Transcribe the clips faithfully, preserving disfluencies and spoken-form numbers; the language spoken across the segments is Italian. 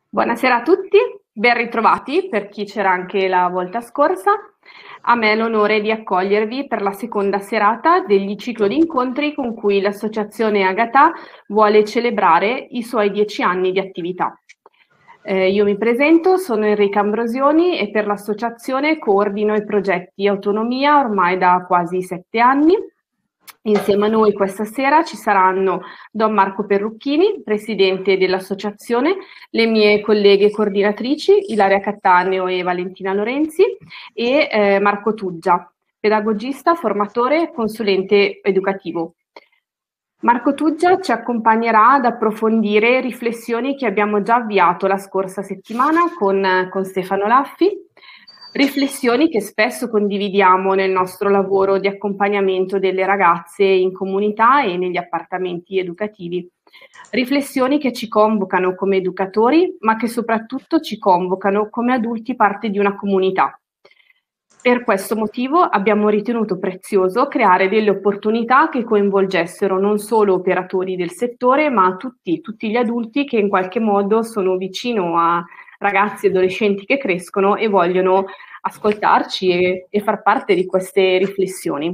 Buonasera a tutti, ben ritrovati per chi c'era anche la volta scorsa. A me è l'onore di accogliervi per la seconda serata degli ciclo di incontri con cui l'Associazione Agata vuole celebrare i suoi dieci anni di attività. Eh, io mi presento, sono Enrica Ambrosioni e per l'associazione coordino i progetti Autonomia ormai da quasi sette anni. Insieme a noi questa sera ci saranno Don Marco Perrucchini, presidente dell'associazione, le mie colleghe coordinatrici Ilaria Cattaneo e Valentina Lorenzi e eh, Marco Tuggia, pedagogista, formatore e consulente educativo. Marco Tuggia ci accompagnerà ad approfondire riflessioni che abbiamo già avviato la scorsa settimana con, con Stefano Laffi, riflessioni che spesso condividiamo nel nostro lavoro di accompagnamento delle ragazze in comunità e negli appartamenti educativi. Riflessioni che ci convocano come educatori, ma che soprattutto ci convocano come adulti parte di una comunità. Per questo motivo abbiamo ritenuto prezioso creare delle opportunità che coinvolgessero non solo operatori del settore, ma tutti, tutti gli adulti che in qualche modo sono vicino a ragazzi e adolescenti che crescono e vogliono ascoltarci e, e far parte di queste riflessioni.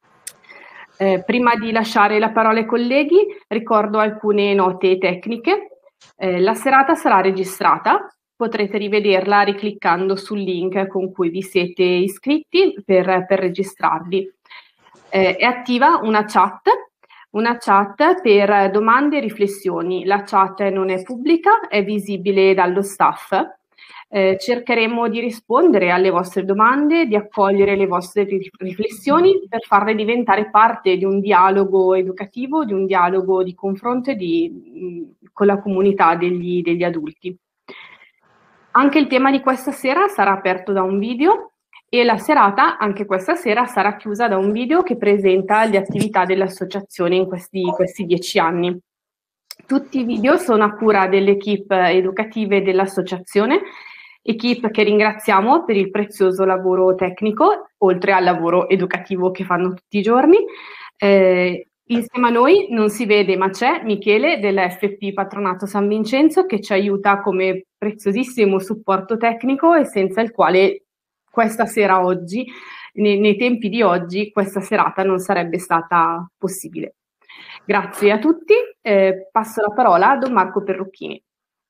Eh, prima di lasciare la parola ai colleghi, ricordo alcune note tecniche. Eh, la serata sarà registrata. Potrete rivederla ricliccando sul link con cui vi siete iscritti per, per registrarvi. Eh, è attiva una chat, una chat per domande e riflessioni. La chat non è pubblica, è visibile dallo staff. Eh, cercheremo di rispondere alle vostre domande, di accogliere le vostre riflessioni per farle diventare parte di un dialogo educativo, di un dialogo di confronto di, con la comunità degli, degli adulti. Anche il tema di questa sera sarà aperto da un video e la serata, anche questa sera, sarà chiusa da un video che presenta le attività dell'associazione in questi, questi dieci anni. Tutti i video sono a cura delle equip educative dell'associazione, equip che ringraziamo per il prezioso lavoro tecnico, oltre al lavoro educativo che fanno tutti i giorni. Eh, Insieme a noi non si vede ma c'è Michele dell'F P Patronato San Vincenzo che ci aiuta come preziosissimo supporto tecnico e senza il quale questa sera oggi, nei, nei tempi di oggi, questa serata non sarebbe stata possibile. Grazie a tutti, eh, passo la parola a Don Marco Perrucchini.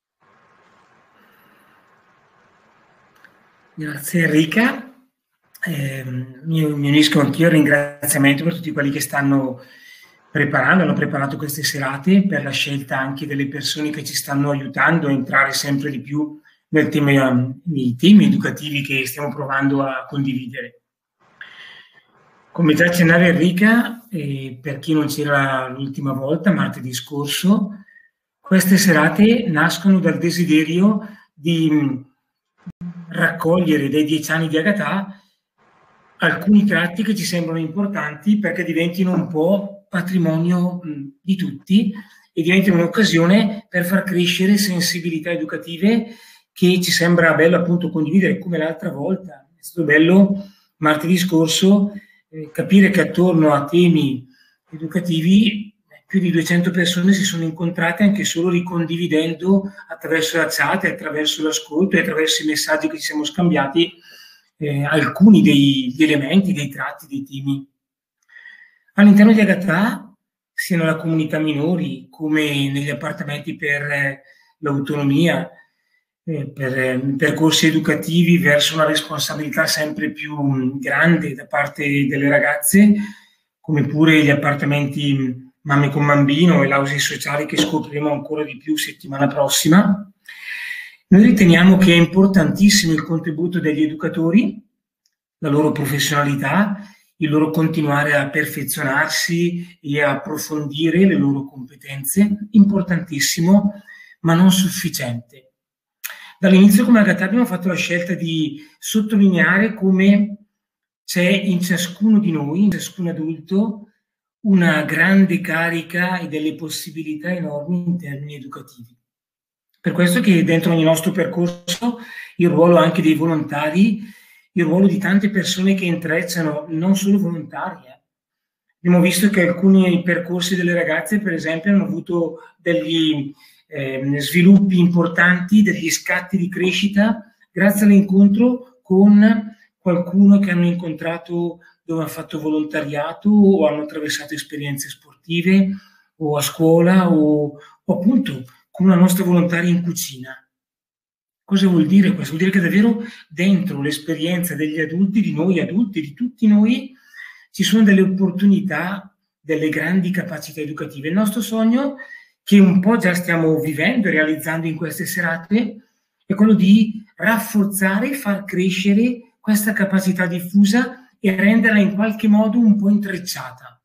Grazie Enrica, eh, mi, mi unisco anch'io al ringraziamento per tutti quelli che stanno preparando, hanno preparato queste serate, per la scelta anche delle persone che ci stanno aiutando a entrare sempre di più nel tema, nei temi educativi che stiamo provando a condividere. Come già accennava Enrica, eh, per chi non c'era l'ultima volta, martedì scorso, queste serate nascono dal desiderio di raccogliere dai dieci anni di Agata alcuni tratti che ci sembrano importanti perché diventino un po' patrimonio mh, di tutti e diventino un'occasione per far crescere sensibilità educative che ci sembra bello appunto condividere, come l'altra volta. È stato bello martedì scorso eh, capire che attorno a temi educativi più di duecento persone si sono incontrate anche solo ricondividendo attraverso la chat, attraverso l'ascolto e attraverso i messaggi che ci siamo scambiati eh, alcuni degli elementi, dei tratti, dei temi. All'interno di Agata, sia nella comunità minori come negli appartamenti per eh, l'autonomia, eh, per eh, percorsi educativi verso una responsabilità sempre più mh, grande da parte delle ragazze, come pure gli appartamenti Mamme con Bambino e l'ausi sociali che scopriremo ancora di più settimana prossima. Noi riteniamo che è importantissimo il contributo degli educatori, la loro professionalità, il loro continuare a perfezionarsi e a approfondire le loro competenze, importantissimo, ma non sufficiente. Dall'inizio come Agata abbiamo fatto la scelta di sottolineare come c'è in ciascuno di noi, in ciascun adulto, una grande carica e delle possibilità enormi in termini educativi. Per questo che dentro ogni nostro percorso il ruolo anche dei volontari, il ruolo di tante persone che intrecciano, non solo volontarie. Abbiamo visto che alcuni percorsi delle ragazze, per esempio, hanno avuto degli, eh, sviluppi importanti, degli scatti di crescita grazie all'incontro con qualcuno che hanno incontrato dove hanno fatto volontariato o hanno attraversato esperienze sportive o a scuola o, o appunto con una nostra volontaria in cucina. Cosa vuol dire questo? Vuol dire che davvero dentro l'esperienza degli adulti, di noi adulti, di tutti noi, ci sono delle opportunità, delle grandi capacità educative. Il nostro sogno, che un po' già stiamo vivendo e realizzando in queste serate, è quello di rafforzare e far crescere questa capacità diffusa e renderla in qualche modo un po' intrecciata.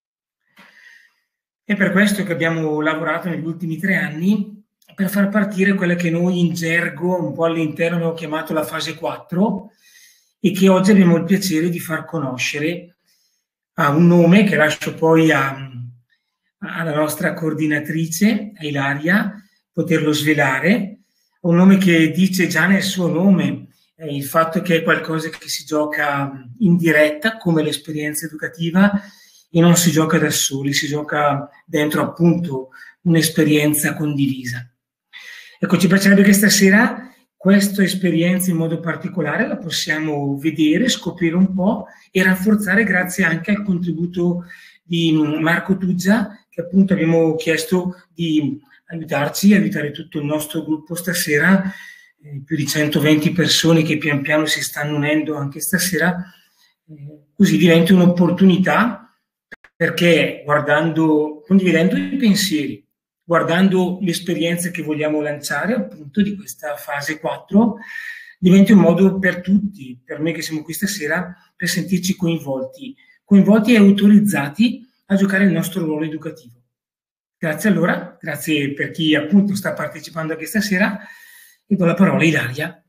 È per questo che abbiamo lavorato negli ultimi tre anni per far partire quella che noi in gergo, un po' all'interno, abbiamo chiamato la fase quattro e che oggi abbiamo il piacere di far conoscere a un nome che lascio poi a, alla nostra coordinatrice, a Ilaria, poterlo svelare. Un nome che dice già nel suo nome eh, il fatto che è qualcosa che si gioca in diretta, come l'esperienza educativa, e non si gioca da soli, si gioca dentro appunto un'esperienza condivisa. Ecco, ci piacerebbe che stasera questa esperienza in modo particolare la possiamo vedere, scoprire un po' e rafforzare grazie anche al contributo di Marco Tuggia, che appunto abbiamo chiesto di aiutarci, aiutare tutto il nostro gruppo stasera, eh, più di centoventi persone che pian piano si stanno unendo anche stasera, eh, così diventa un'opportunità, perché guardando, condividendo i pensieri, guardando le esperienze che vogliamo lanciare appunto di questa fase quattro, diventi un modo per tutti, per noi che siamo qui stasera, per sentirci coinvolti, coinvolti e autorizzati a giocare il nostro ruolo educativo. Grazie allora, grazie per chi appunto sta partecipando anche stasera e do la parola a Ilaria.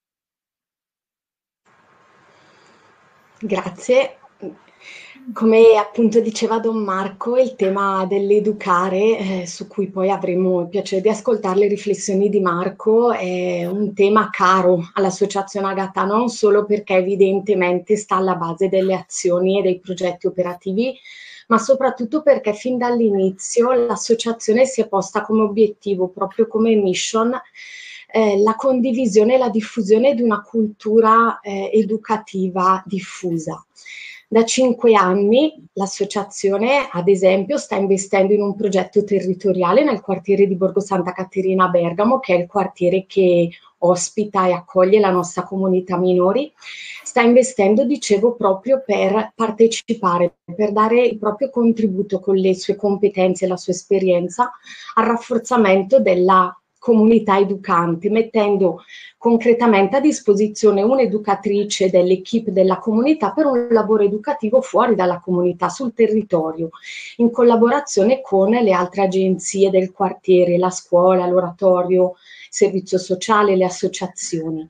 Grazie. Come appunto diceva Don Marco, il tema dell'educare, eh, su cui poi avremo il piacere di ascoltare le riflessioni di Marco, è un tema caro all'Associazione Agatha, non solo perché evidentemente sta alla base delle azioni e dei progetti operativi, ma soprattutto perché fin dall'inizio l'associazione si è posta come obiettivo, proprio come mission, eh, la condivisione e la diffusione di una cultura eh, educativa diffusa. Da cinque anni l'associazione, ad esempio, sta investendo in un progetto territoriale nel quartiere di Borgo Santa Caterina a Bergamo, che è il quartiere che ospita e accoglie la nostra comunità minori. Sta investendo, dicevo, proprio per partecipare, per dare il proprio contributo con le sue competenze e la sua esperienza al rafforzamento della comunità educante, mettendo concretamente a disposizione un'educatrice dell'equipe della comunità per un lavoro educativo fuori dalla comunità, sul territorio, in collaborazione con le altre agenzie del quartiere, la scuola, l'oratorio, il servizio sociale, le associazioni.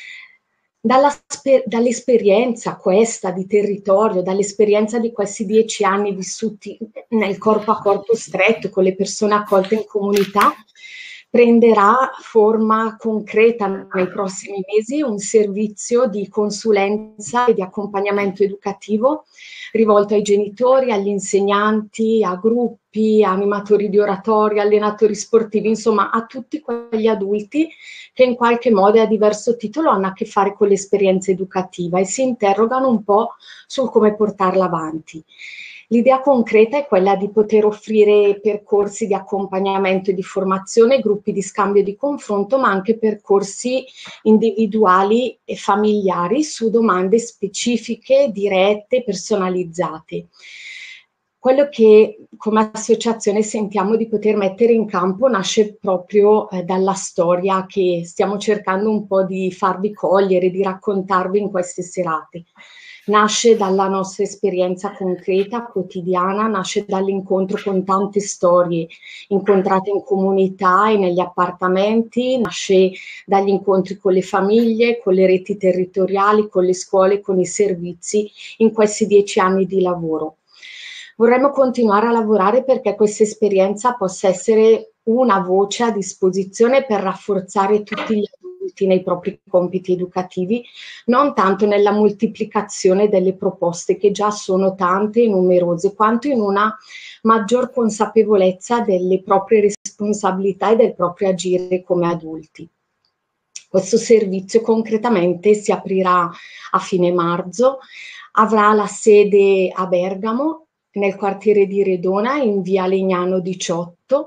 Dall'esperienza questa di territorio, dall'esperienza di questi dieci anni vissuti nel corpo a corpo stretto con le persone accolte in comunità, prenderà forma concreta nei prossimi mesi un servizio di consulenza e di accompagnamento educativo rivolto ai genitori, agli insegnanti, a gruppi, animatori di oratorio, allenatori sportivi, insomma a tutti quegli adulti che in qualche modo e a diverso titolo hanno a che fare con l'esperienza educativa e si interrogano un po' sul come portarla avanti. L'idea concreta è quella di poter offrire percorsi di accompagnamento e di formazione, gruppi di scambio e di confronto, ma anche percorsi individuali e familiari su domande specifiche, dirette, personalizzate. Quello che come associazione sentiamo di poter mettere in campo nasce proprio eh, dalla storia che stiamo cercando un po' di farvi cogliere, di raccontarvi in queste serate. Nasce dalla nostra esperienza concreta, quotidiana, nasce dall'incontro con tante storie incontrate in comunità e negli appartamenti, nasce dagli incontri con le famiglie, con le reti territoriali, con le scuole, con i servizi in questi dieci anni di lavoro. Vorremmo continuare a lavorare perché questa esperienza possa essere una voce a disposizione per rafforzare tutti gli adulti nei propri compiti educativi, non tanto nella moltiplicazione delle proposte che già sono tante e numerose, quanto in una maggior consapevolezza delle proprie responsabilità responsabilità e del proprio agire come adulti. Questo servizio concretamente si aprirà a fine marzo, avrà la sede a Bergamo, nel quartiere di Redona, in via Legnano diciotto,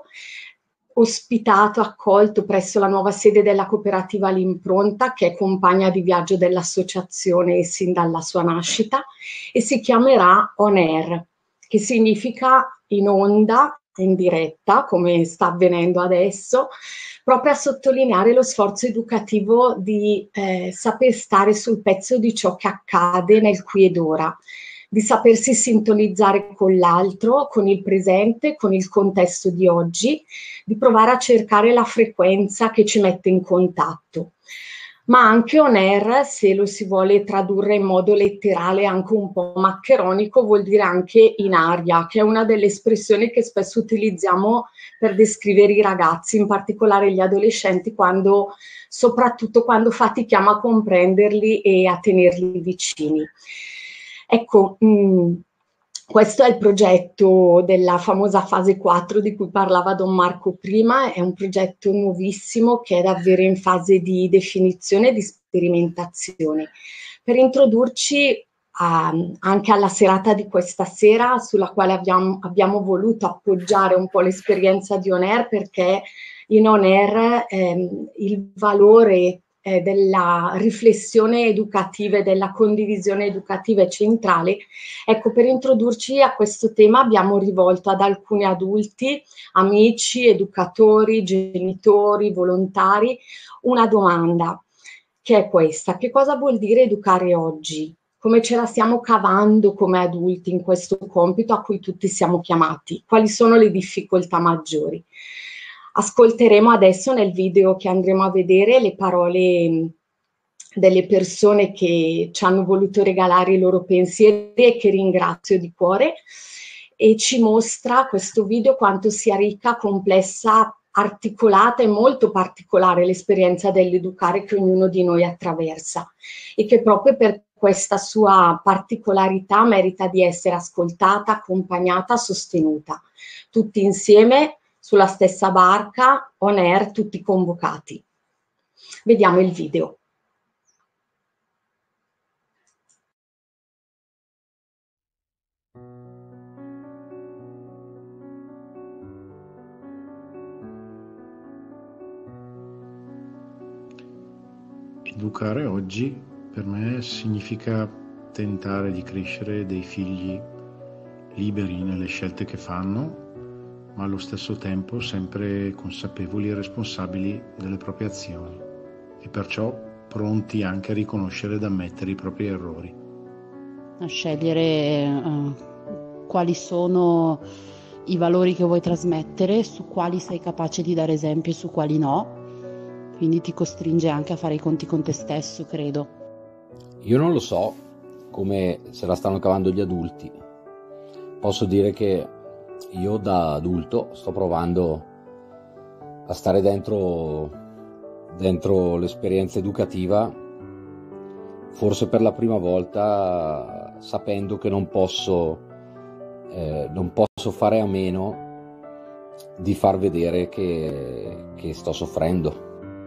ospitato, accolto presso la nuova sede della cooperativa L'Impronta, che è compagna di viaggio dell'associazione sin dalla sua nascita, e si chiamerà On Air, che significa in onda, in diretta, come sta avvenendo adesso, proprio a sottolineare lo sforzo educativo di eh, saper stare sul pezzo di ciò che accade nel qui ed ora, di sapersi sintonizzare con l'altro, con il presente, con il contesto di oggi, di provare a cercare la frequenza che ci mette in contatto. Ma anche on air, se lo si vuole tradurre in modo letterale, anche un po' maccheronico, vuol dire anche in aria, che è una delle espressioni che spesso utilizziamo per descrivere i ragazzi, in particolare gli adolescenti, quando, soprattutto quando fatichiamo a comprenderli e a tenerli vicini. Ecco, mh, questo è il progetto della famosa fase quattro di cui parlava Don Marco prima, è un progetto nuovissimo che è davvero in fase di definizione e di sperimentazione. Per introdurci a, anche alla serata di questa sera, sulla quale abbiamo, abbiamo voluto appoggiare un po' l'esperienza di On Air, perché in On Air ehm, il valore eh, della riflessione educativa e della condivisione educativa è centrale. Ecco, per introdurci a questo tema abbiamo rivolto ad alcuni adulti, amici, educatori, genitori, volontari, una domanda, che è questa: che cosa vuol dire educare oggi? Come ce la stiamo cavando come adulti in questo compito a cui tutti siamo chiamati? Quali sono le difficoltà maggiori? Ascolteremo adesso nel video che andremo a vedere le parole delle persone che ci hanno voluto regalare i loro pensieri e che ringrazio di cuore, e ci mostra questo video quanto sia ricca, complessa, articolata e molto particolare l'esperienza dell'educare che ognuno di noi attraversa, e che proprio per questa sua particolarità merita di essere ascoltata, accompagnata, sostenuta. Tutti insieme, sulla stessa barca, on air, tutti convocati. Vediamo il video. Educare oggi per me significa tentare di crescere dei figli liberi nelle scelte che fanno, ma allo stesso tempo sempre consapevoli e responsabili delle proprie azioni, e perciò pronti anche a riconoscere ed ammettere i propri errori. A scegliere uh, quali sono i valori che vuoi trasmettere, su quali sei capace di dare esempio e su quali no. Quindi ti costringe anche a fare i conti con te stesso, credo. Io non lo so come se la stanno cavando gli adulti. Posso dire che io da adulto sto provando a stare dentro, dentro l'esperienza educativa, forse per la prima volta, sapendo che non posso, eh, non posso fare a meno di far vedere che, che sto soffrendo.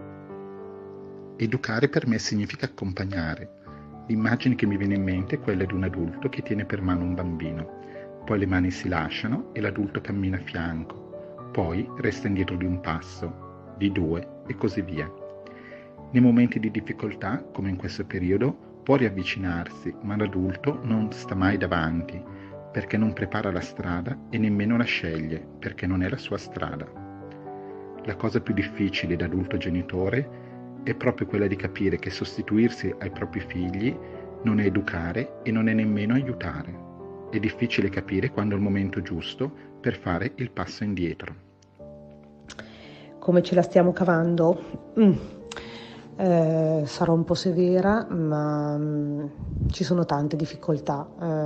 Educare per me significa accompagnare. L'immagine che mi viene in mente è quella di un adulto che tiene per mano un bambino. Poi le mani si lasciano e l'adulto cammina a fianco. Poi resta indietro di un passo, di due e così via. Nei momenti di difficoltà, come in questo periodo, può riavvicinarsi, ma l'adulto non sta mai davanti, perché non prepara la strada e nemmeno la sceglie, perché non è la sua strada. La cosa più difficile da adulto genitore è proprio quella di capire che sostituirsi ai propri figli non è educare e non è nemmeno aiutare. È difficile capire quando è il momento giusto per fare il passo indietro. Come ce la stiamo cavando? Mm. Eh, sarò un po' severa, ma mm, ci sono tante difficoltà.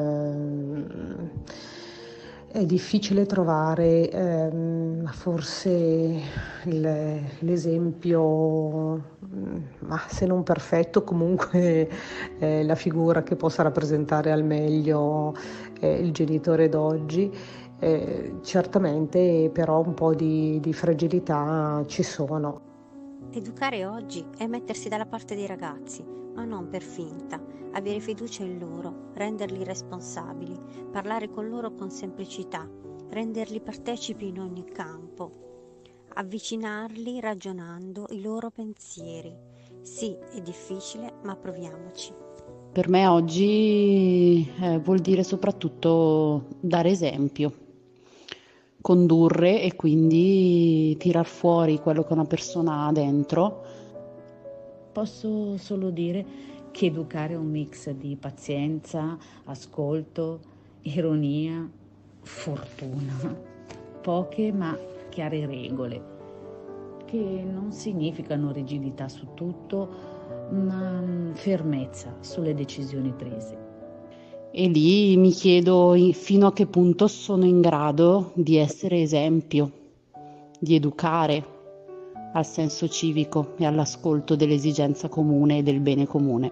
Eh, È difficile trovare ehm, forse il, l'esempio, ma se non perfetto, comunque eh, la figura che possa rappresentare al meglio eh, il genitore d'oggi. Eh, certamente però un po' di, di fragilità ci sono. Educare oggi è mettersi dalla parte dei ragazzi, ma non per finta, avere fiducia in loro, renderli responsabili, parlare con loro con semplicità, renderli partecipi in ogni campo, avvicinarli ragionando i loro pensieri. Sì, è difficile, ma proviamoci. Per me oggi eh, vuol dire soprattutto dare esempio, condurre e quindi tirar fuori quello che una persona ha dentro. Posso solo dire che educare è un mix di pazienza, ascolto, ironia, fortuna. Poche ma chiare regole, che non significano rigidità su tutto, ma fermezza sulle decisioni prese. E lì mi chiedo fino a che punto sono in grado di essere esempio, di educare al senso civico e all'ascolto dell'esigenza comune e del bene comune.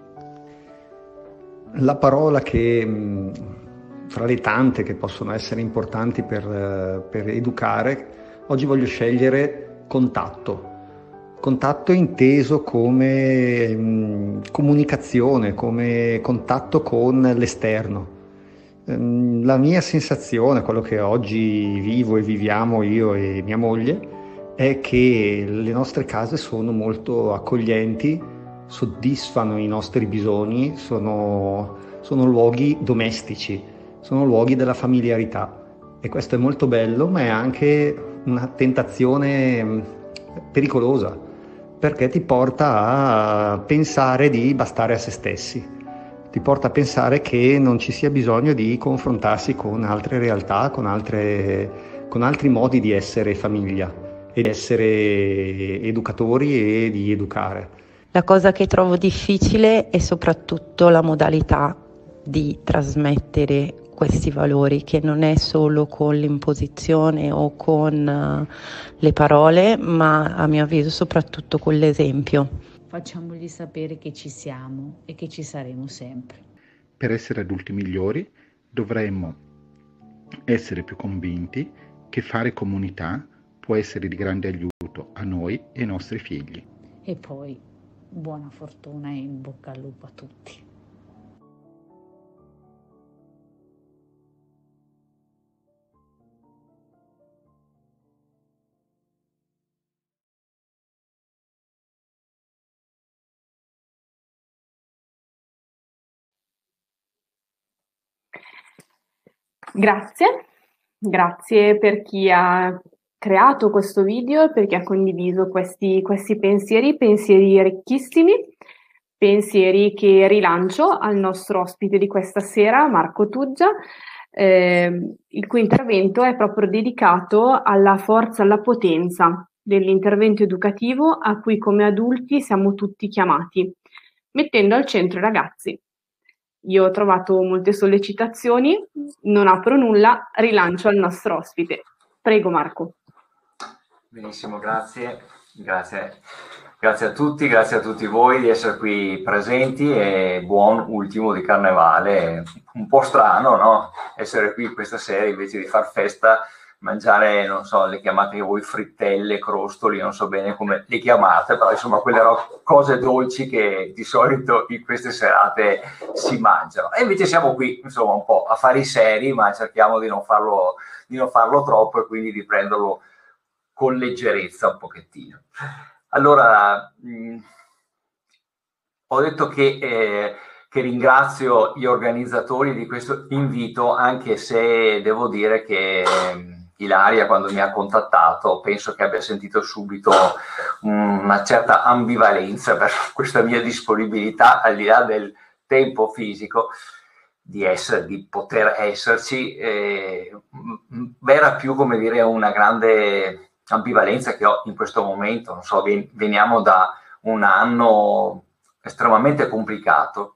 La parola che, fra le tante che possono essere importanti per, per educare, oggi voglio scegliere contatto. Contatto inteso come mh, comunicazione, come contatto con l'esterno. Ehm, la mia sensazione, quello che oggi vivo e viviamo io e mia moglie, è che le nostre case sono molto accoglienti, soddisfano i nostri bisogni, sono, sono luoghi domestici, sono luoghi della familiarità. E questo è molto bello, ma è anche una tentazione pericolosa, perché ti porta a pensare di bastare a se stessi, ti porta a pensare che non ci sia bisogno di confrontarsi con altre realtà, con, altre, con altri modi di essere famiglia e di essere educatori e di educare. La cosa che trovo difficile è soprattutto la modalità di trasmettere questi valori, che non è solo con l'imposizione o con uh, le parole, ma a mio avviso soprattutto con l'esempio. Facciamogli sapere che ci siamo e che ci saremo sempre. Per essere adulti migliori dovremmo essere più convinti che fare comunità può essere di grande aiuto a noi e ai nostri figli. E poi buona fortuna e in bocca al lupo a tutti. Grazie, grazie per chi ha creato questo video e per chi ha condiviso questi, questi pensieri, pensieri ricchissimi, pensieri che rilancio al nostro ospite di questa sera, Marco Tuggia, eh, il cui intervento è proprio dedicato alla forza, alla potenza dell'intervento educativo a cui come adulti siamo tutti chiamati, mettendo al centro i ragazzi. Io ho trovato molte sollecitazioni, non apro nulla, rilancio al nostro ospite. Prego Marco. Benissimo, grazie. Grazie. Grazie a tutti, grazie a tutti voi di essere qui presenti e buon ultimo di Carnevale. Un po' strano, no? Essere qui questa sera invece di far festa, mangiare, non so, le chiamate voi frittelle, crostoli, non so bene come le chiamate, però insomma quelle cose dolci che di solito in queste serate si mangiano. E invece siamo qui, insomma, un po' affari seri, ma cerchiamo di non farlo, di non farlo troppo e quindi di prenderlo con leggerezza un pochettino. Allora, mh, ho detto che, eh, che ringrazio gli organizzatori di questo invito, anche se devo dire che Ilaria, quando mi ha contattato, penso che abbia sentito subito una certa ambivalenza per questa mia disponibilità, al di là del tempo fisico, di, essere, di poter esserci. Eh, era più, come dire, una grande ambivalenza che ho in questo momento. Non so, veniamo da un anno estremamente complicato,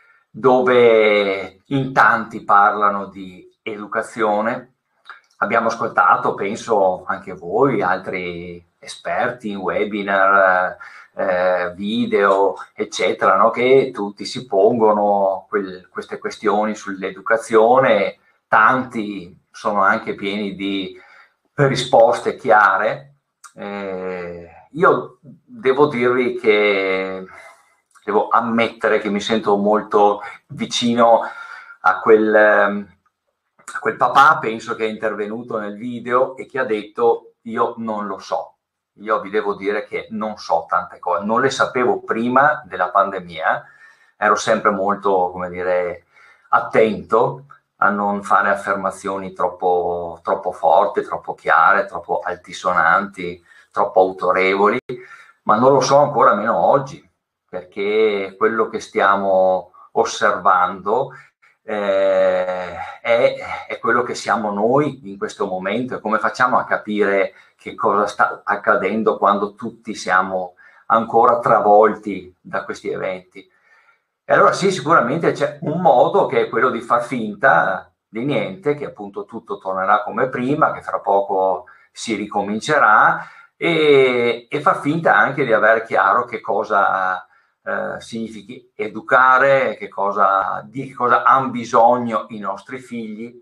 dove in tanti parlano di educazione. Abbiamo ascoltato, penso anche voi, altri esperti in webinar, eh, video, eccetera, no? Che tutti si pongono quel, queste questioni sull'educazione, tanti sono anche pieni di risposte chiare. Eh, io devo dirvi che devo ammettere che mi sento molto vicino a quel, a quel papà, penso che è intervenuto nel video e che ha detto: io non lo so, io vi devo dire che non so tante cose, non le sapevo prima della pandemia, ero sempre molto, come dire, attento a non fare affermazioni troppo, troppo forti, troppo chiare, troppo altisonanti, troppo autorevoli, ma non lo so ancora meno oggi, perché quello che stiamo osservando eh, è, è quello che siamo noi in questo momento, e come facciamo a capire che cosa sta accadendo quando tutti siamo ancora travolti da questi eventi. E allora sì, sicuramente c'è un modo, che è quello di far finta di niente, che appunto tutto tornerà come prima, che fra poco si ricomincerà, e, e far finta anche di avere chiaro che cosa eh, significhi educare, che cosa, di che cosa hanno bisogno i nostri figli.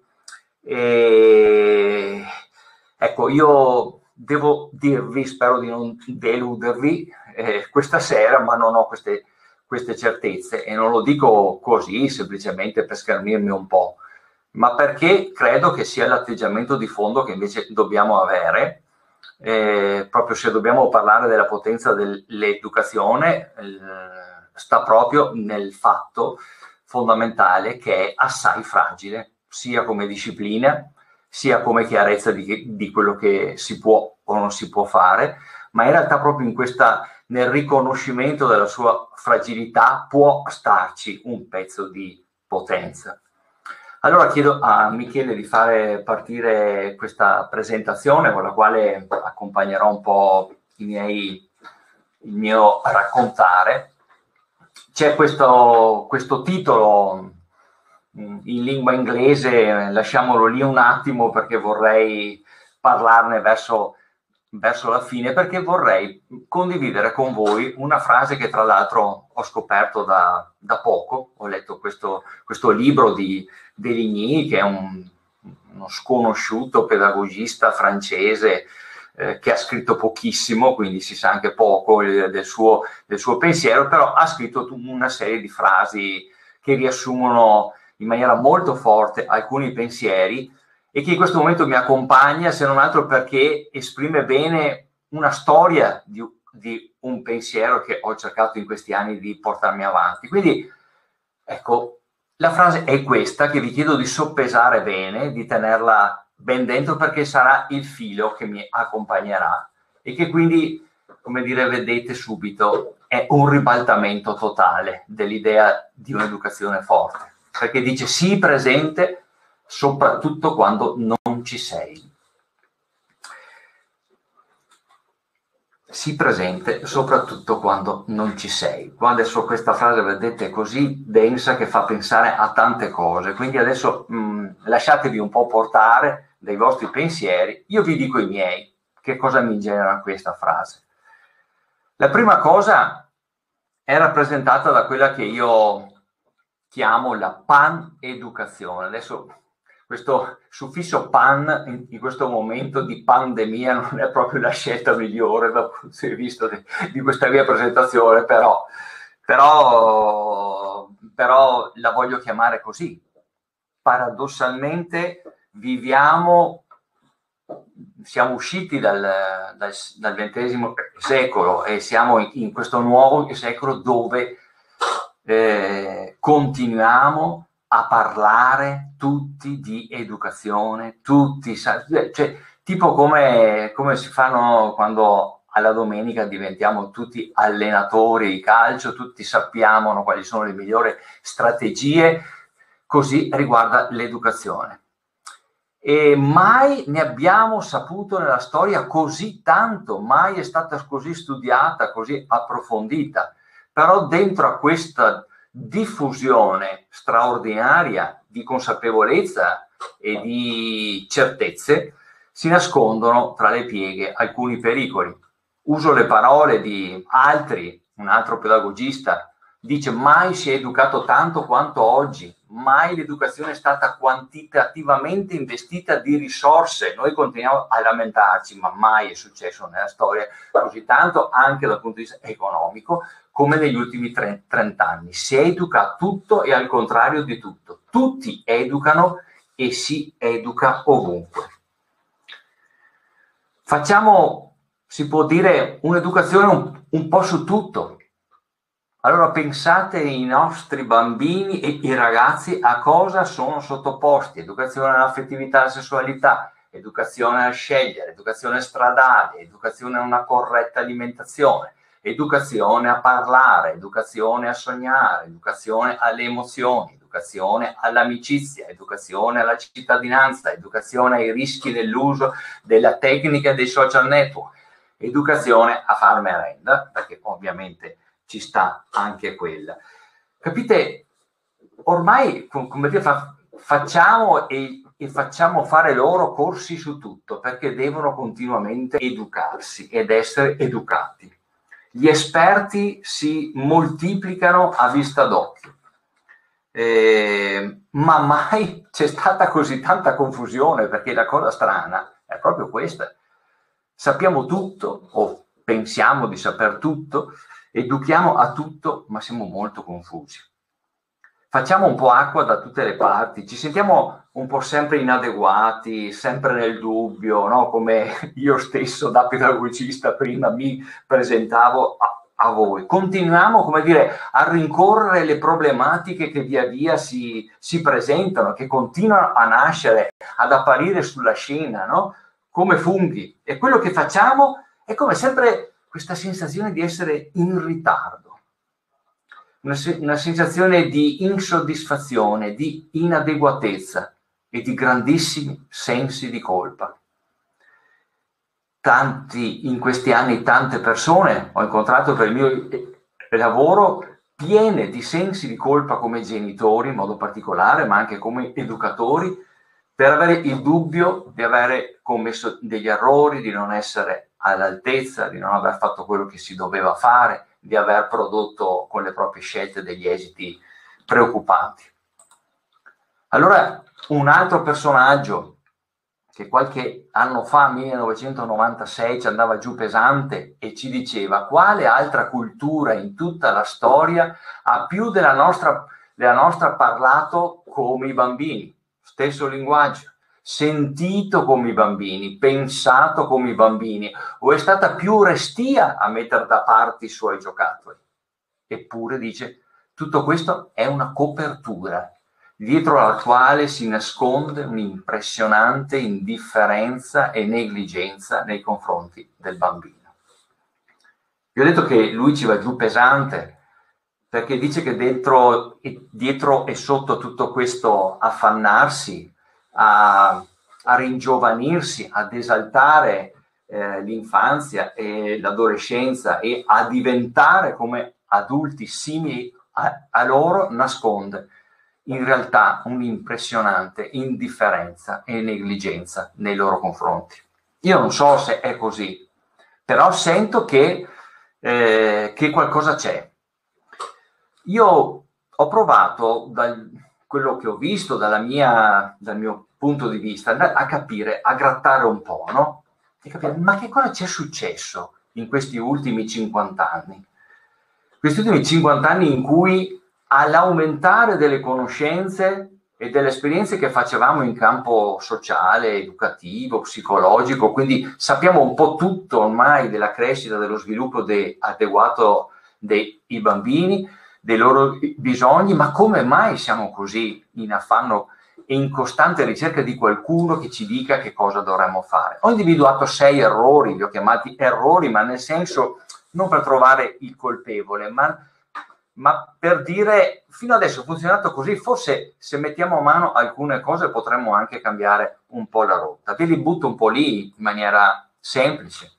E, ecco, io devo dirvi, spero di non deludervi eh, questa sera, ma non ho queste queste certezze, e non lo dico così semplicemente per schermirmi un po', ma perché credo che sia l'atteggiamento di fondo che invece dobbiamo avere, eh, proprio se dobbiamo parlare della potenza dell'educazione, eh, sta proprio nel fatto fondamentale che è assai fragile, sia come disciplina, sia come chiarezza di, di quello che si può o non si può fare, ma in realtà proprio in questa, nel riconoscimento della sua fragilità può starci un pezzo di potenza. Allora chiedo a Michele di fare partire questa presentazione con la quale accompagnerò un po' i miei, il mio raccontare. C'è questo, questo titolo in lingua inglese, lasciamolo lì un attimo perché vorrei parlarne verso verso la fine, perché vorrei condividere con voi una frase che tra l'altro ho scoperto da, da poco. Ho letto questo, questo libro di Deligny, che è un, uno sconosciuto pedagogista francese eh, che ha scritto pochissimo, quindi si sa anche poco del suo, del suo pensiero, però ha scritto una serie di frasi che riassumono in maniera molto forte alcuni pensieri, e che in questo momento mi accompagna, se non altro perché esprime bene una storia di, di un pensiero che ho cercato in questi anni di portarmi avanti. Quindi, ecco, la frase è questa, che vi chiedo di soppesare bene, di tenerla ben dentro, perché sarà il filo che mi accompagnerà e che quindi, come dire, vedete subito, è un ribaltamento totale dell'idea di un'educazione forte, perché dice sii presente soprattutto quando non ci sei. Sii presente soprattutto quando non ci sei. Qua adesso questa frase, vedete, è così densa che fa pensare a tante cose, quindi adesso mh, lasciatevi un po' portare dai vostri pensieri. Io vi dico i miei, che cosa mi genera questa frase. La prima cosa è rappresentata da quella che io chiamo la pan-educazione. Adesso questo suffisso pan in, in questo momento di pandemia non è proprio la scelta migliore dal punto di vista di, di questa mia presentazione, però, però, però la voglio chiamare così. Paradossalmente viviamo, siamo usciti dal, dal, dal ventesimo secolo e siamo in, in questo nuovo secolo dove eh, continuiamo a parlare tutti di educazione, tutti, cioè tipo come, come si fanno quando alla domenica diventiamo tutti allenatori di calcio, tutti sappiamo no, quali sono le migliori strategie, così riguarda l'educazione. E mai ne abbiamo saputo nella storia così tanto, mai è stata così studiata, così approfondita, però dentro a questa diffusione straordinaria di consapevolezza e di certezze si nascondono tra le pieghe alcuni pericoli. Uso le parole di altri, un altro pedagogista dice: mai si è educato tanto quanto oggi, mai l'educazione è stata quantitativamente investita di risorse. Noi continuiamo a lamentarci, ma mai è successo nella storia così tanto, anche dal punto di vista economico, come negli ultimi trenta anni. Si educa a tutto e al contrario di tutto. Tutti educano e si educa ovunque. Facciamo, si può dire, un'educazione un, un po' su tutto. Allora pensate ai nostri bambini e i ragazzi a cosa sono sottoposti: educazione all'affettività e alla sessualità, educazione a scegliere, educazione stradale, educazione a una corretta alimentazione, educazione a parlare, educazione a sognare, educazione alle emozioni, educazione all'amicizia, educazione alla cittadinanza, educazione ai rischi dell'uso della tecnica dei social network, educazione a far merenda, perché ovviamente ci sta anche quella. Capite? Ormai, come dire, fa, facciamo e, e facciamo fare loro corsi su tutto, perché devono continuamente educarsi ed essere educati. Gli esperti si moltiplicano a vista d'occhio, eh, ma mai c'è stata così tanta confusione, perché la cosa strana è proprio questa. Sappiamo tutto, o pensiamo di saper tutto, educhiamo a tutto, ma siamo molto confusi. Facciamo un po' acqua da tutte le parti, ci sentiamo un po' sempre inadeguati, sempre nel dubbio, no? Come io stesso da pedagogista prima mi presentavo a, a voi. Continuiamo, come dire, a rincorrere le problematiche che via via si, si presentano, che continuano a nascere, ad apparire sulla scena, no? Come funghi. E quello che facciamo è come sempre questa sensazione di essere in ritardo, una, se- una sensazione di insoddisfazione, di inadeguatezza e di grandissimi sensi di colpa. Tanti, in questi anni, tante persone ho incontrato per il mio lavoro piene di sensi di colpa come genitori in modo particolare, ma anche come educatori, per avere il dubbio di avere commesso degli errori, di non essere all'altezza, di non aver fatto quello che si doveva fare, di aver prodotto con le proprie scelte degli esiti preoccupanti. Allora, un altro personaggio che qualche anno fa, millenovecentonovantasei, ci andava giù pesante e ci diceva: quale altra cultura in tutta la storia ha più della nostra, della nostra parlato come i bambini? Stesso linguaggio, sentito come i bambini, pensato come i bambini, o è stata più restia a mettere da parte i suoi giocattoli? Eppure, dice, tutto questo è una copertura dietro la quale si nasconde un'impressionante indifferenza e negligenza nei confronti del bambino. Vi ho detto che lui ci va giù pesante, perché dice che dentro, dietro e sotto tutto questo affannarsi a, a ringiovanirsi, ad esaltare eh, l'infanzia e l'adolescenza e a diventare come adulti simili a, a loro, nasconde in realtà un'impressionante indifferenza e negligenza nei loro confronti. Io non so se è così, però sento che, eh, che qualcosa c'è. Io ho provato, da quello che ho visto, dalla mia, dal mio punto di vista, a capire, a grattare un po', no? E capire, ma che cosa c'è successo in questi ultimi cinquanta anni? Questi ultimi cinquanta anni in cui, all'aumentare delle conoscenze e delle esperienze che facevamo in campo sociale, educativo, psicologico, quindi sappiamo un po' tutto ormai della crescita, dello sviluppo de- adeguato dei bambini, dei loro bisogni, ma come mai siamo così in affanno e in costante ricerca di qualcuno che ci dica che cosa dovremmo fare? Ho individuato sei errori, li ho chiamati errori, ma nel senso non per trovare il colpevole, ma, ma per dire fino adesso è funzionato così, forse se mettiamo a mano alcune cose potremmo anche cambiare un po' la rotta. Ve li butto un po' lì in maniera semplice.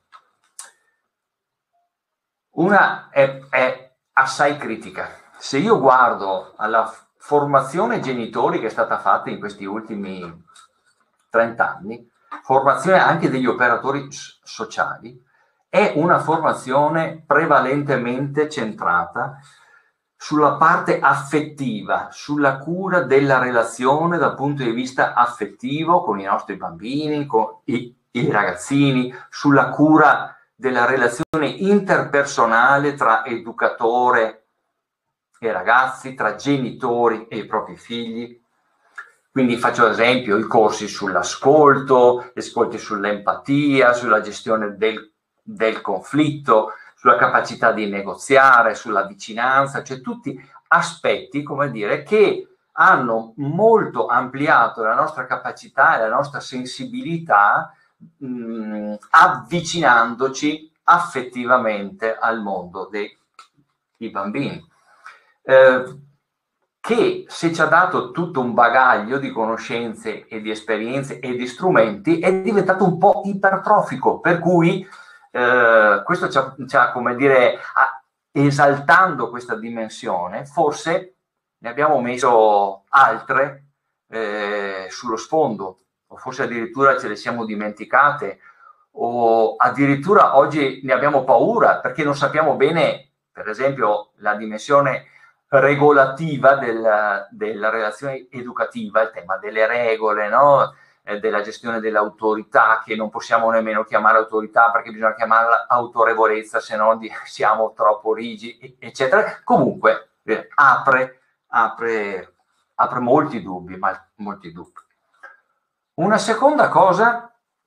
Una è, è assai critica. Se io guardo alla formazione genitori che è stata fatta in questi ultimi trenta anni, formazione anche degli operatori sociali, è una formazione prevalentemente centrata sulla parte affettiva, sulla cura della relazione dal punto di vista affettivo con i nostri bambini, con i, i ragazzini, sulla cura della relazione interpersonale tra educatore e ragazzi, tra genitori e i propri figli. Quindi faccio ad esempio i corsi sull'ascolto, ascolti sull'empatia, sulla gestione del, del conflitto, sulla capacità di negoziare, sulla vicinanza, cioè tutti aspetti, come dire, che hanno molto ampliato la nostra capacità e la nostra sensibilità mh, avvicinandoci affettivamente al mondo dei, dei bambini. Eh, che se ci ha dato tutto un bagaglio di conoscenze e di esperienze e di strumenti è diventato un po' ipertrofico, per cui eh, questo ci ha, ci ha, come dire, a, esaltando questa dimensione, forse ne abbiamo messo altre eh, sullo sfondo, o forse addirittura ce le siamo dimenticate, o addirittura oggi ne abbiamo paura perché non sappiamo bene, per esempio, la dimensione regolativa del, della relazione educativa, il tema delle regole, no? Eh, della gestione dell'autorità, che non possiamo nemmeno chiamare autorità perché bisogna chiamarla autorevolezza, se no di, siamo troppo rigidi, eccetera. Comunque eh, apre, apre, apre molti dubbi, ma, molti dubbi. Una seconda cosa,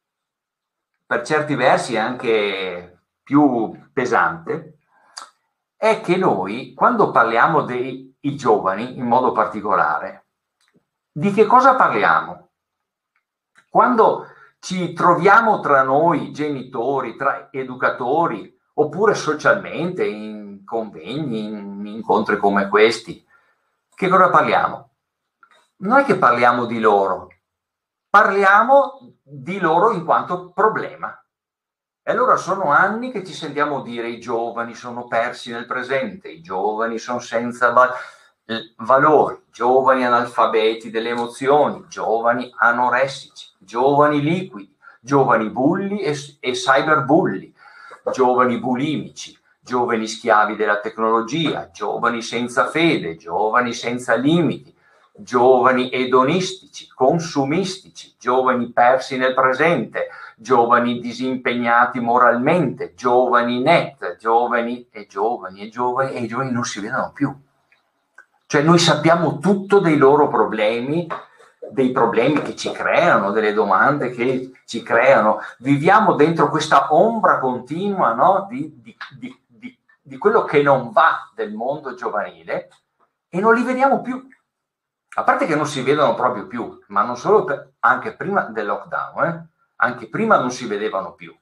per certi versi anche più pesante, è che noi, quando parliamo dei i giovani in modo particolare, di che cosa parliamo? Quando ci troviamo tra noi genitori, tra educatori, oppure socialmente in convegni, in incontri come questi, che cosa parliamo? Non è che parliamo di loro, parliamo di loro in quanto problema. E allora sono anni che ci sentiamo dire i giovani sono persi nel presente, i giovani sono senza val- valori, giovani analfabeti delle emozioni, giovani anoressici, giovani liquidi, giovani bulli e, e cyberbulli, giovani bulimici, giovani schiavi della tecnologia, giovani senza fede, giovani senza limiti, giovani edonistici, consumistici, giovani persi nel presente, giovani disimpegnati moralmente, giovani net, giovani e giovani e giovani e i giovani non si vedono più. Cioè noi sappiamo tutto dei loro problemi, dei problemi che ci creano, delle domande che ci creano. Viviamo dentro questa ombra continua, no? di, di, di, di, di quello che non va del mondo giovanile e non li vediamo più. A parte che non si vedono proprio più, ma non solo, per, anche prima del lockdown, eh? Anche prima non si vedevano più.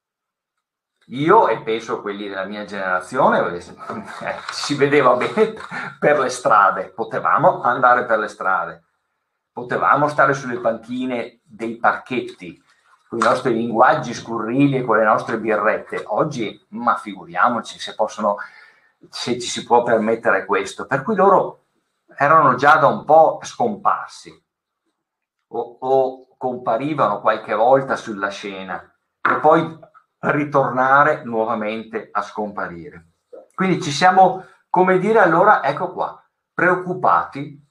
Io, e penso quelli della mia generazione, eh, si vedeva bene per le strade, potevamo andare per le strade, potevamo stare sulle panchine dei parchetti, con i nostri linguaggi scurrili e con le nostre birrette. Oggi, ma figuriamoci se possono, se ci si può permettere questo. Per cui loro erano già da un po' scomparsi o, o comparivano qualche volta sulla scena per poi ritornare nuovamente a scomparire. Quindi ci siamo, come dire, allora, ecco qua, preoccupati.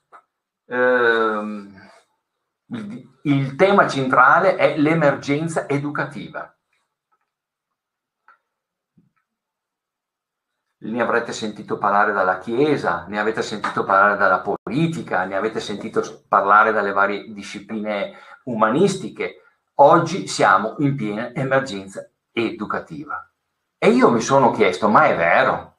Ehm, il, il tema centrale è l'emergenza educativa. Ne avrete sentito parlare dalla Chiesa, ne avete sentito parlare dalla politica, ne avete sentito parlare dalle varie discipline umanistiche. Oggi siamo in piena emergenza educativa. E io mi sono chiesto, ma è vero?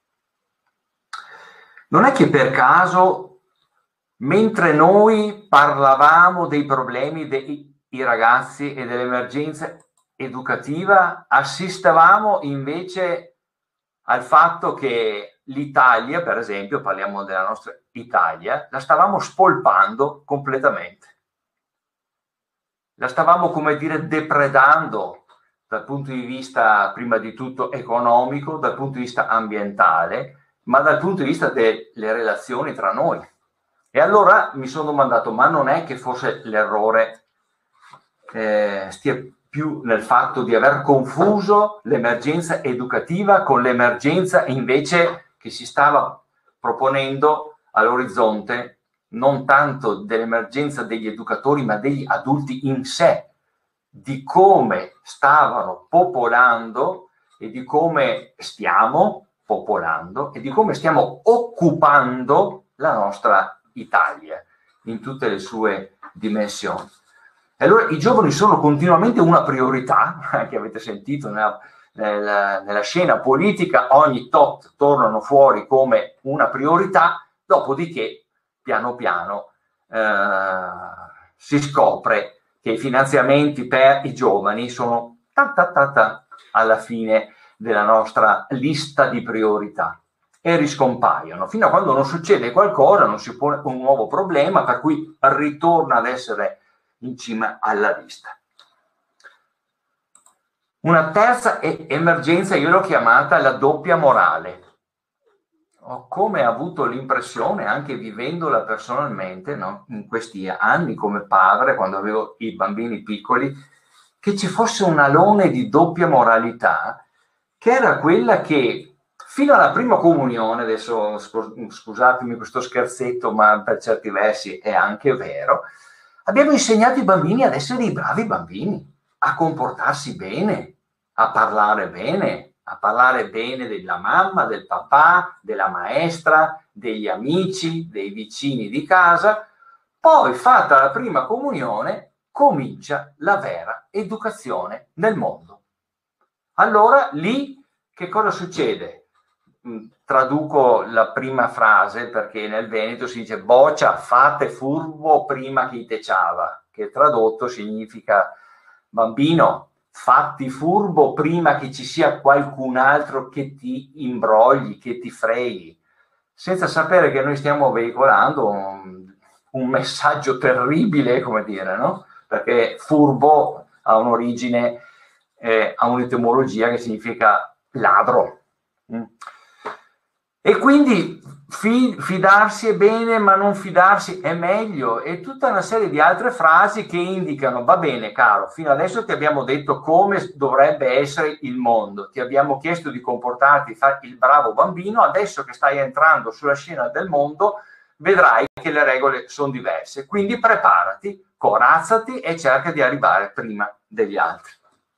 Non è che per caso, mentre noi parlavamo dei problemi dei ragazzi e dell'emergenza educativa, assistevamo invece al fatto che l'Italia, per esempio, parliamo della nostra Italia, la stavamo spolpando completamente. La stavamo, come dire, depredando dal punto di vista, prima di tutto, economico, dal punto di vista ambientale, ma dal punto di vista delle relazioni tra noi. E allora mi sono domandato, ma non è che forse l'errore eh, stia più nel fatto di aver confuso l'emergenza educativa con l'emergenza invece che si stava proponendo all'orizzonte non tanto dell'emergenza degli educatori, ma degli adulti in sé, di come stavano popolando e di come stiamo popolando e di come stiamo occupando la nostra Italia in tutte le sue dimensioni. E allora i giovani sono continuamente una priorità, che avete sentito nella, nella, nella scena politica, ogni tot tornano fuori come una priorità, dopodiché piano piano eh, si scopre che i finanziamenti per i giovani sono ta ta ta ta alla fine della nostra lista di priorità e riscompaiono fino a quando non succede qualcosa, non si pone un nuovo problema, per cui ritorna ad essere in cima alla lista. Una terza emergenza io l'ho chiamata la doppia morale. Ho come avuto l'impressione, anche vivendola personalmente, no, in questi anni come padre, quando avevo i bambini piccoli, che ci fosse un alone di doppia moralità, che era quella che fino alla prima comunione, adesso scusatemi questo scherzetto, ma per certi versi è anche vero, abbiamo insegnato i bambini ad essere dei bravi bambini, a comportarsi bene, a parlare bene, a parlare bene della mamma, del papà, della maestra, degli amici, dei vicini di casa. Poi, fatta la prima comunione, comincia la vera educazione nel mondo. Allora, lì che cosa succede? Traduco la prima frase, perché nel Veneto si dice boccia, fate furbo prima che te ciava, che tradotto significa bambino, fatti furbo prima che ci sia qualcun altro che ti imbrogli, che ti freghi, senza sapere che noi stiamo veicolando un, un messaggio terribile, come dire, no? Perché furbo ha un'origine, eh, ha un'etimologia che significa ladro. Mm. E quindi fi, fidarsi è bene, ma non fidarsi è meglio, e tutta una serie di altre frasi che indicano, va bene caro, fino adesso ti abbiamo detto come dovrebbe essere il mondo, ti abbiamo chiesto di comportarti, fare il bravo bambino, adesso che stai entrando sulla scena del mondo vedrai che le regole sono diverse, quindi preparati, corazzati e cerca di arrivare prima degli altri.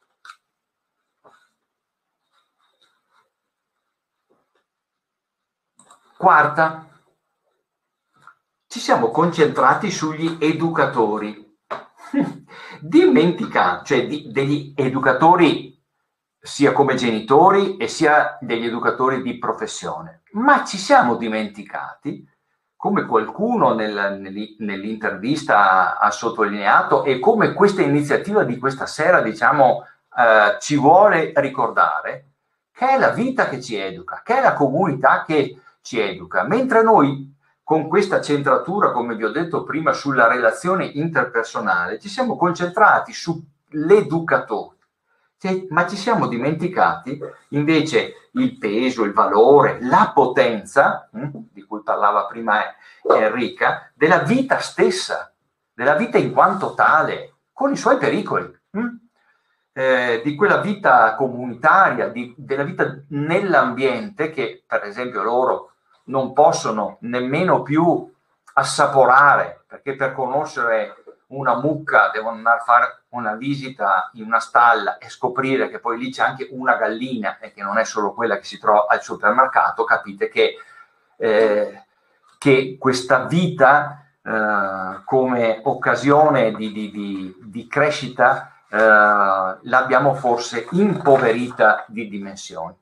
Quarta, ci siamo concentrati sugli educatori, dimenticando, cioè di, degli educatori sia come genitori e sia degli educatori di professione, ma ci siamo dimenticati, come qualcuno nel, nell'intervista ha sottolineato e come questa iniziativa di questa sera, diciamo, eh, ci vuole ricordare, che è la vita che ci educa, che è la comunità che ci educa, mentre noi con questa centratura, come vi ho detto prima, sulla relazione interpersonale, ci siamo concentrati sull'educatore, cioè, ma ci siamo dimenticati invece il peso, il valore, la potenza, hm, di cui parlava prima Enrica, della vita stessa, della vita in quanto tale, con i suoi pericoli. Hm? Eh, di quella vita comunitaria, di, della vita nell'ambiente che per esempio loro non possono nemmeno più assaporare, perché per conoscere una mucca devono andare a fare una visita in una stalla e scoprire che poi lì c'è anche una gallina e che non è solo quella che si trova al supermercato. Capite che, eh, che questa vita eh, come occasione di, di, di, di crescita Uh, l'abbiamo forse impoverita di dimensioni.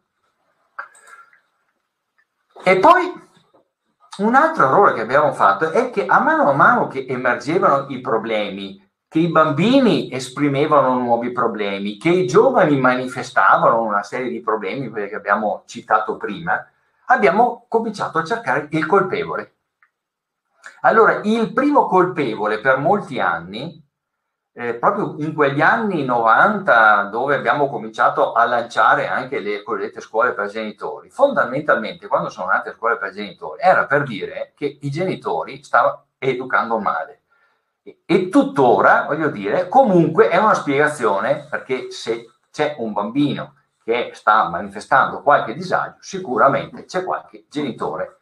E poi un altro errore che abbiamo fatto è che a mano a mano che emergevano i problemi, che i bambini esprimevano nuovi problemi, che i giovani manifestavano una serie di problemi, quelli che abbiamo citato prima, abbiamo cominciato a cercare il colpevole. Allora, il primo colpevole per molti anni, Eh, proprio in quegli anni novanta, dove abbiamo cominciato a lanciare anche le cosiddette scuole per genitori, fondamentalmente quando sono nate le scuole per genitori era per dire che i genitori stavano educando male, e, e tuttora, voglio dire, comunque è una spiegazione, perché se c'è un bambino che sta manifestando qualche disagio, sicuramente c'è qualche genitore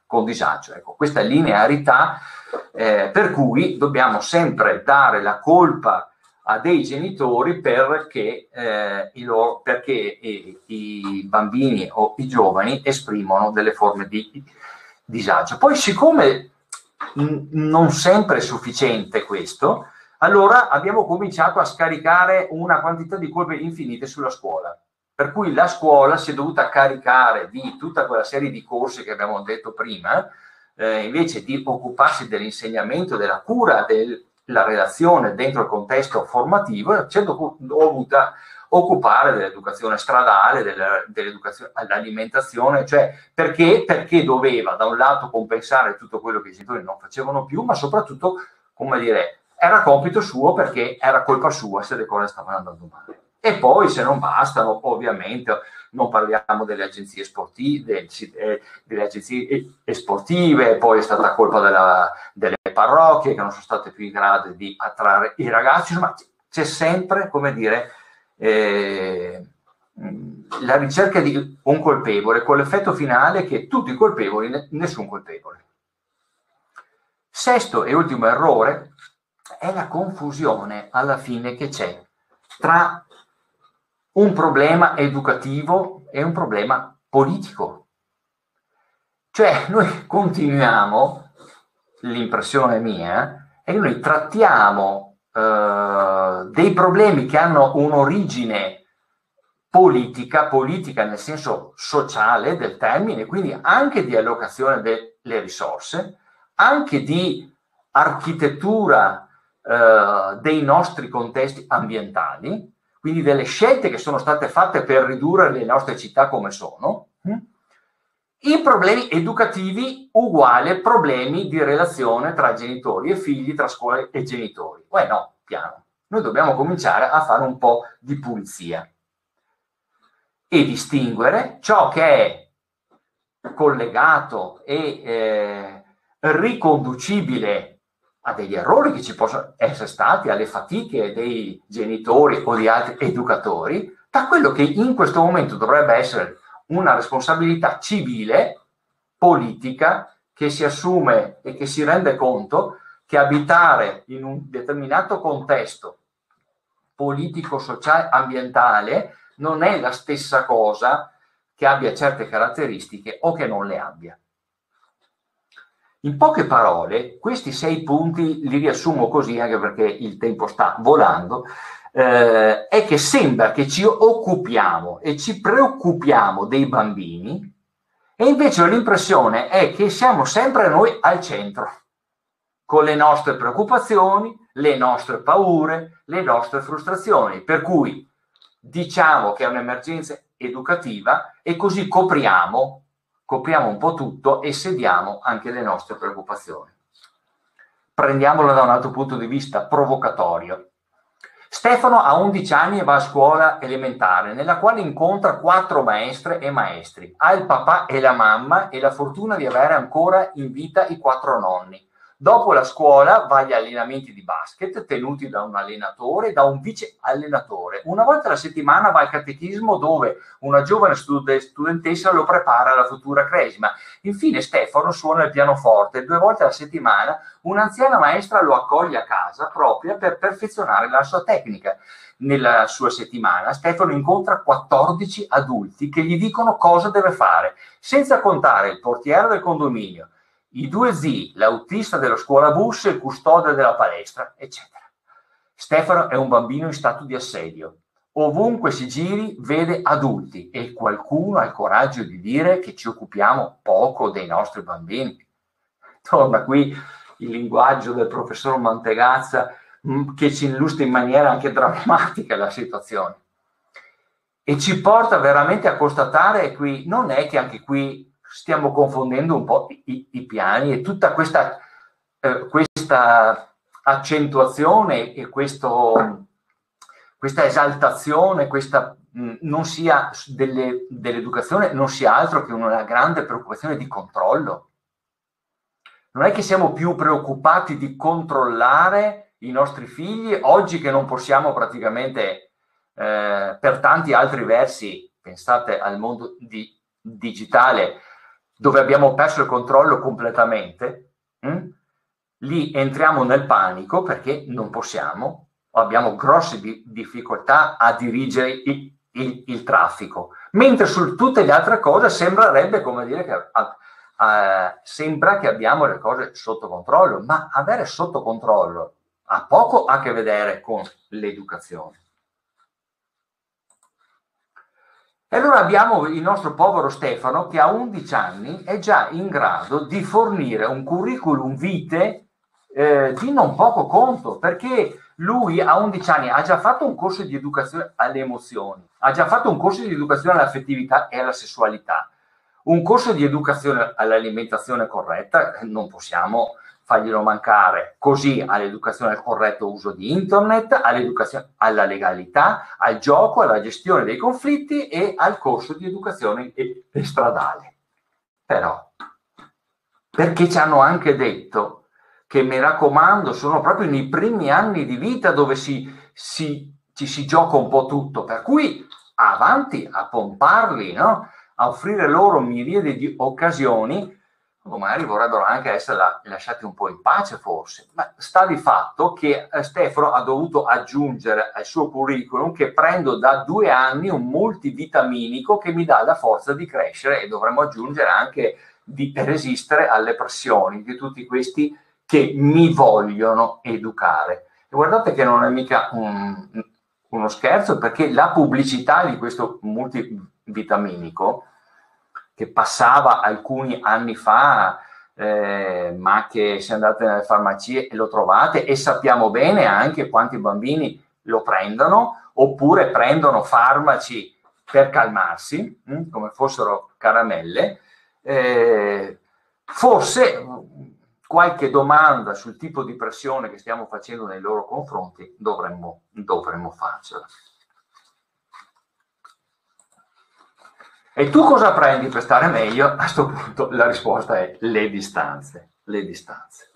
con disagio. Ecco, questa linearità eh, per cui dobbiamo sempre dare la colpa a dei genitori perché, eh, i, loro, perché i, i bambini o i giovani esprimono delle forme di disagio. Poi, siccome mh, non sempre è sufficiente questo, allora abbiamo cominciato a scaricare una quantità di colpe infinite sulla scuola. Per cui la scuola si è dovuta caricare di tutta quella serie di corsi che abbiamo detto prima, eh, invece di occuparsi dell'insegnamento, della cura della relazione dentro il contesto formativo, si è dovuta occupare dell'educazione stradale, dell'educazione all'alimentazione, cioè perché? Perché doveva da un lato compensare tutto quello che i genitori non facevano più, ma soprattutto, come dire, era compito suo perché era colpa sua se le cose stavano andando male. E poi, se non bastano, ovviamente non parliamo delle agenzie sportive, delle agenzie sportive, poi è stata colpa della, delle parrocchie che non sono state più in grado di attrarre i ragazzi, insomma c'è sempre, come dire, eh, la ricerca di un colpevole, con l'effetto finale che tutti colpevoli, nessun colpevole. Sesto e ultimo errore è la confusione alla fine che c'è tra un problema educativo e un problema politico. Cioè noi continuiamo, l'impressione mia, è che noi trattiamo eh, dei problemi che hanno un'origine politica, politica nel senso sociale del termine, quindi anche di allocazione delle risorse, anche di architettura eh, dei nostri contesti ambientali, quindi delle scelte che sono state fatte per ridurre le nostre città come sono, i problemi educativi uguali problemi di relazione tra genitori e figli, tra scuole e genitori. Poi no, piano. Noi dobbiamo cominciare a fare un po' di pulizia e distinguere ciò che è collegato e eh, riconducibile a degli errori che ci possono essere stati, alle fatiche dei genitori o di altri educatori, da quello che in questo momento dovrebbe essere una responsabilità civile, politica, che si assume e che si rende conto che abitare in un determinato contesto politico, sociale, ambientale non è la stessa cosa che abbia certe caratteristiche o che non le abbia. In poche parole, questi sei punti li riassumo così, anche perché il tempo sta volando, eh, è che sembra che ci occupiamo e ci preoccupiamo dei bambini e invece l'impressione è che siamo sempre noi al centro, con le nostre preoccupazioni, le nostre paure, le nostre frustrazioni, per cui diciamo che è un'emergenza educativa e così copriamo copriamo un po' tutto e sediamo anche le nostre preoccupazioni. Prendiamolo da un altro punto di vista provocatorio. Stefano ha undici anni e va a scuola elementare, nella quale incontra quattro maestre e maestri. Ha il papà e la mamma e la fortuna di avere ancora in vita i quattro nonni. Dopo la scuola va agli allenamenti di basket tenuti da un allenatore e da un vice allenatore. Una volta alla settimana va al catechismo dove una giovane studentessa lo prepara alla futura cresima. Infine Stefano suona il pianoforte. Due volte alla settimana un'anziana maestra lo accoglie a casa propria per perfezionare la sua tecnica. Nella sua settimana Stefano incontra quattordici adulti che gli dicono cosa deve fare, senza contare il portiere del condominio, i due zii, l'autista della scuola bus, il custode della palestra, eccetera. Stefano è un bambino in stato di assedio. Ovunque si giri vede adulti e qualcuno ha il coraggio di dire che ci occupiamo poco dei nostri bambini. Torna qui il linguaggio del professor Mantegazza che ci illustra in maniera anche drammatica la situazione. E ci porta veramente a constatare qui, non è che anche qui stiamo confondendo un po' i, i piani e tutta questa, eh, questa accentuazione e questo, questa esaltazione, questa mh, non sia delle, dell'educazione non sia altro che una grande preoccupazione di controllo. Non è che siamo più preoccupati di controllare i nostri figli oggi che non possiamo praticamente eh, per tanti altri versi, pensate al mondo di, digitale, dove abbiamo perso il controllo completamente, hm? Lì entriamo nel panico perché non possiamo, abbiamo grosse di- difficoltà a dirigere il, il, il traffico, mentre su tutte le altre cose sembrerebbe come dire che a, a, sembra che abbiamo le cose sotto controllo, ma avere sotto controllo ha poco a che vedere con l'educazione. E allora abbiamo il nostro povero Stefano che a undici anni è già in grado di fornire un curriculum vitae eh, di non poco conto, perché lui a undici anni ha già fatto un corso di educazione alle emozioni, ha già fatto un corso di educazione all'affettività e alla sessualità, un corso di educazione all'alimentazione corretta, non possiamo farglielo mancare, così all'educazione al corretto uso di internet, all'educazione alla legalità, al gioco, alla gestione dei conflitti e al corso di educazione stradale. Però, perché ci hanno anche detto che, mi raccomando, sono proprio nei primi anni di vita dove si, si, ci si gioca un po' tutto, per cui avanti a pomparli, no? A offrire loro miriadi di occasioni. Magari vorrebbero anche essere la, lasciati un po' in pace forse, ma sta di fatto che eh, Stefano ha dovuto aggiungere al suo curriculum che prendo da due anni un multivitaminico che mi dà la forza di crescere, e dovremmo aggiungere anche di resistere alle pressioni di tutti questi che mi vogliono educare. E guardate che non è mica un, uno scherzo, perché la pubblicità di questo multivitaminico, che passava alcuni anni fa, eh, ma che se andate nelle farmacie e lo trovate, e sappiamo bene anche quanti bambini lo prendono, oppure prendono farmaci per calmarsi, hm, come fossero caramelle. Eh, forse qualche domanda sul tipo di pressione che stiamo facendo nei loro confronti dovremmo, dovremmo farcela. E tu cosa prendi per stare meglio? A questo punto la risposta è le distanze. Le distanze.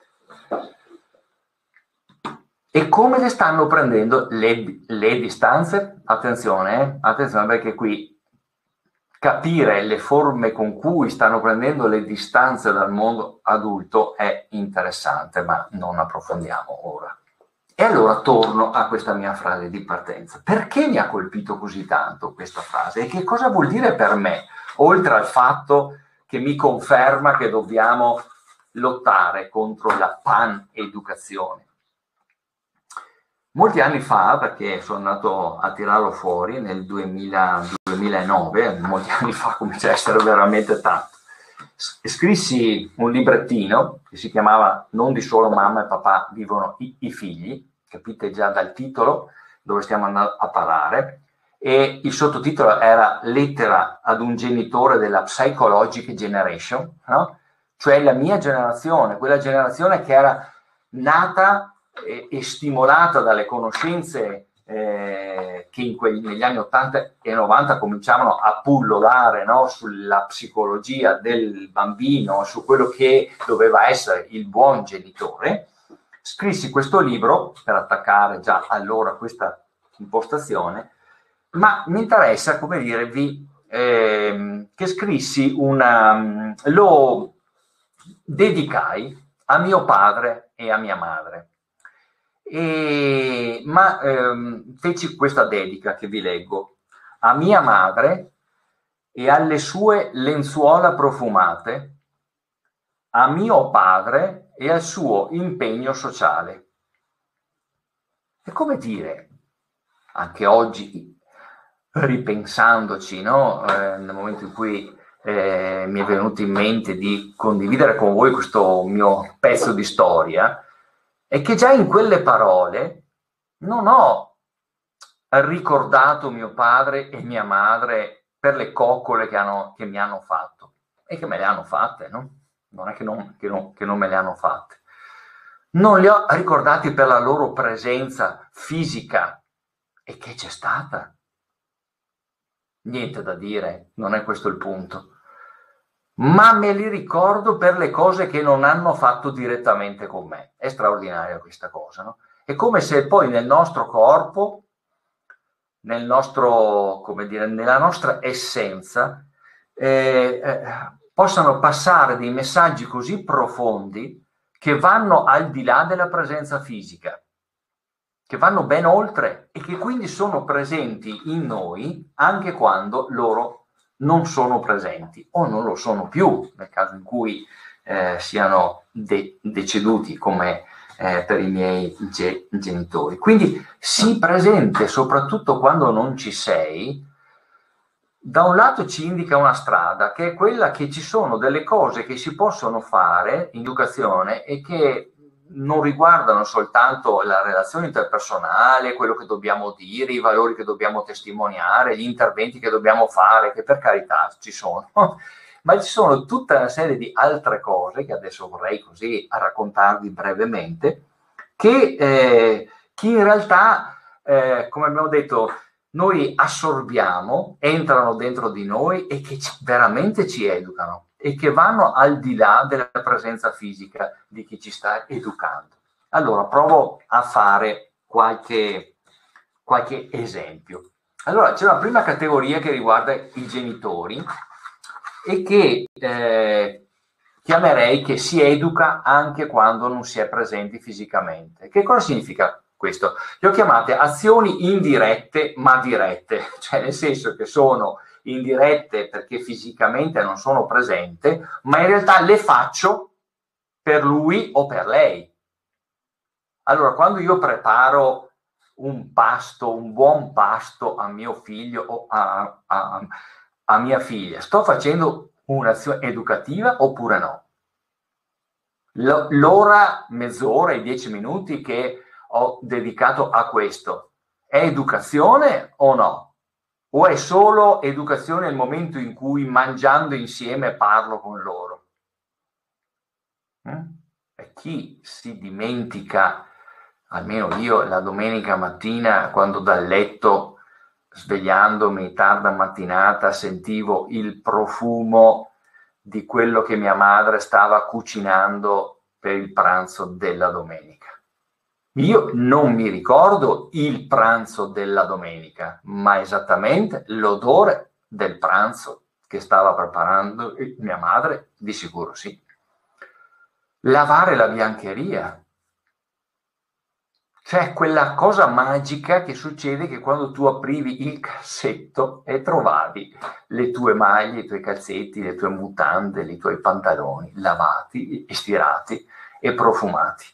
E come le stanno prendendo le, le distanze? Attenzione, eh? Attenzione, perché qui capire le forme con cui stanno prendendo le distanze dal mondo adulto è interessante, ma non approfondiamo ora. E allora torno a questa mia frase di partenza. Perché mi ha colpito così tanto questa frase? E che cosa vuol dire per me? Oltre al fatto che mi conferma che dobbiamo lottare contro la pan-educazione. Molti anni fa, perché sono andato a tirarlo fuori nel duemila, duemilanove, molti anni fa, comincia a essere veramente tanto, scrissi un librettino che si chiamava Non di solo mamma e papà vivono i, i figli, capite già dal titolo dove stiamo andando a parare, e il sottotitolo era Lettera ad un genitore della Psychological Generation, no? Cioè la mia generazione, quella generazione che era nata e, e stimolata dalle conoscenze eh, che in quegli, negli anni ottanta e novanta cominciavano a pullulare, no? Sulla psicologia del bambino, su quello che doveva essere il buon genitore. Scrissi questo libro per attaccare già allora questa impostazione, ma mi interessa, come dire, vi, eh, che scrissi una, lo dedicai a mio padre e a mia madre, e, ma ehm, feci questa dedica che vi leggo: a mia madre e alle sue lenzuola profumate, a mio padre e al suo impegno sociale. È come dire, anche oggi, ripensandoci, no? Eh, nel momento in cui eh, mi è venuto in mente di condividere con voi questo mio pezzo di storia, è che già in quelle parole non ho ricordato mio padre e mia madre per le coccole che, hanno, che mi hanno fatto, e che me le hanno fatte, no? Non è che non, che, non, che non me le hanno fatte. Non li ho ricordati per la loro presenza fisica, e che c'è stata. Niente da dire, non è questo il punto. Ma me li ricordo per le cose che non hanno fatto direttamente con me. È straordinaria questa cosa, no? È come se poi nel nostro corpo, nel nostro, come dire, nella nostra essenza, eh, eh, possano passare dei messaggi così profondi che vanno al di là della presenza fisica, che vanno ben oltre e che quindi sono presenti in noi anche quando loro non sono presenti o non lo sono più, nel caso in cui eh, siano de- deceduti come eh, per i miei ge- genitori. Quindi sii presente soprattutto quando non ci sei. Da un lato ci indica una strada che è quella che ci sono delle cose che si possono fare in educazione e che non riguardano soltanto la relazione interpersonale, quello che dobbiamo dire, i valori che dobbiamo testimoniare, gli interventi che dobbiamo fare, che per carità ci sono, ma ci sono tutta una serie di altre cose che adesso vorrei così raccontarvi brevemente, che, eh, che in realtà, eh, come abbiamo detto, noi assorbiamo, entrano dentro di noi e che ci, veramente ci educano e che vanno al di là della presenza fisica di chi ci sta educando. Allora, provo a fare qualche, qualche esempio. Allora, c'è una prima categoria che riguarda i genitori e che eh, chiamerei che si educa anche quando non si è presenti fisicamente. Che cosa significa questo? Le ho chiamate azioni indirette ma dirette, cioè nel senso che sono indirette perché fisicamente non sono presente, ma in realtà le faccio per lui o per lei. Allora, quando io preparo un pasto, un buon pasto a mio figlio o a, a, a mia figlia, sto facendo un'azione educativa oppure no? L'ora, mezz'ora, i dieci minuti che ho dedicato a questo è educazione o no? O è solo educazione nel momento in cui mangiando insieme parlo con loro? Mm? E chi si dimentica, almeno io la domenica mattina quando dal letto, svegliandomi tarda mattinata, sentivo il profumo di quello che mia madre stava cucinando per il pranzo della domenica. Io non mi ricordo il pranzo della domenica, ma esattamente l'odore del pranzo che stava preparando mia madre, di sicuro sì. Lavare la biancheria. C'è quella cosa magica che succede che quando tu aprivi il cassetto e trovavi le tue maglie, i tuoi calzetti, le tue mutande, i tuoi pantaloni lavati, stirati e profumati.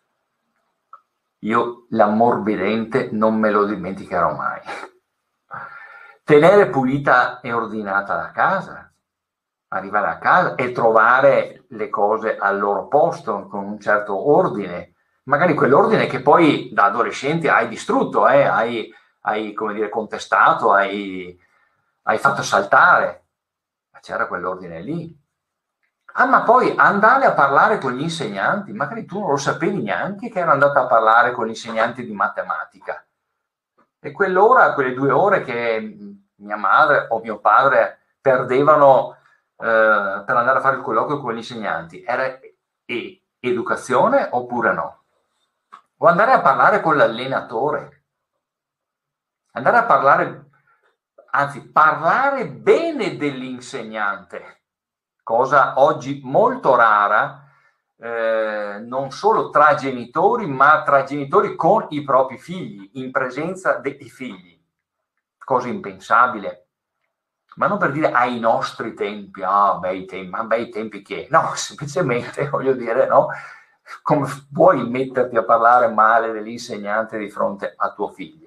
Io l'ammorbidente non me lo dimenticherò mai. Tenere pulita e ordinata la casa, arrivare a casa e trovare le cose al loro posto con un certo ordine, magari quell'ordine che poi da adolescente hai distrutto, eh? hai, hai come dire, contestato, hai, hai fatto saltare, ma c'era quell'ordine lì. Ah, ma poi andare a parlare con gli insegnanti, magari tu non lo sapevi neanche che ero andata a parlare con gli insegnanti di matematica. E quell'ora, quelle due ore che mia madre o mio padre perdevano eh, per andare a fare il colloquio con gli insegnanti, era e- educazione oppure no? O andare a parlare con l'allenatore, andare a parlare, anzi parlare bene dell'insegnante, cosa oggi molto rara, eh, non solo tra genitori, ma tra genitori con i propri figli, in presenza dei figli. Cosa impensabile. Ma non per dire ai nostri tempi, ah, bei tempi, ma bei tempi che? No, semplicemente voglio dire, no? Come puoi metterti a parlare male dell'insegnante di fronte a tuo figlio?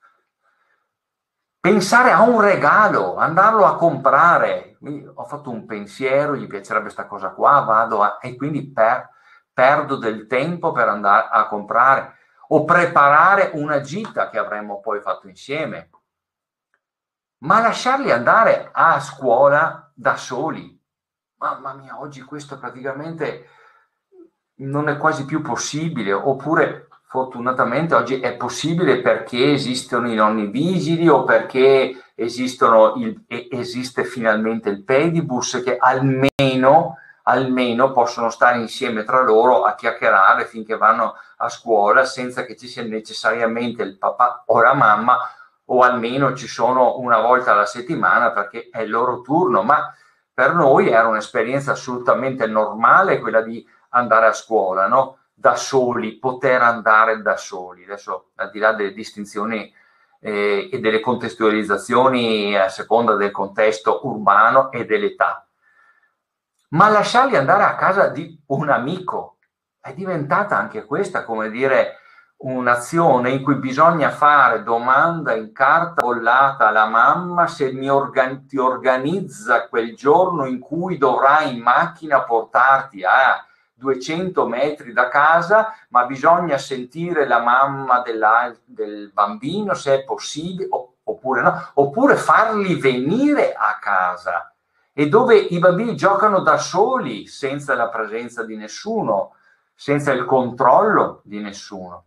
Pensare a un regalo, andarlo a comprare. Ho fatto un pensiero, gli piacerebbe questa cosa qua, vado a... e quindi per, perdo del tempo per andare a comprare o preparare una gita che avremmo poi fatto insieme. Ma lasciarli andare a scuola da soli. Mamma mia, oggi questo praticamente non è quasi più possibile, oppure fortunatamente oggi è possibile perché esistono i nonni vigili o perché esistono il, esiste finalmente il pedibus che almeno, almeno possono stare insieme tra loro a chiacchierare finché vanno a scuola senza che ci sia necessariamente il papà o la mamma, o almeno ci sono una volta alla settimana perché è il loro turno. Ma per noi era un'esperienza assolutamente normale quella di andare a scuola, no? Da soli, poter andare da soli. Adesso, al di là delle distinzioni eh, e delle contestualizzazioni a seconda del contesto urbano e dell'età, ma lasciarli andare a casa di un amico è diventata anche questa, come dire, un'azione in cui bisogna fare domanda in carta bollata alla mamma se mi organ- ti organizza quel giorno in cui dovrai in macchina portarti a duecento metri da casa, ma bisogna sentire la mamma della, del bambino se è possibile oppure no, oppure farli venire a casa, e dove i bambini giocano da soli senza la presenza di nessuno, senza il controllo di nessuno.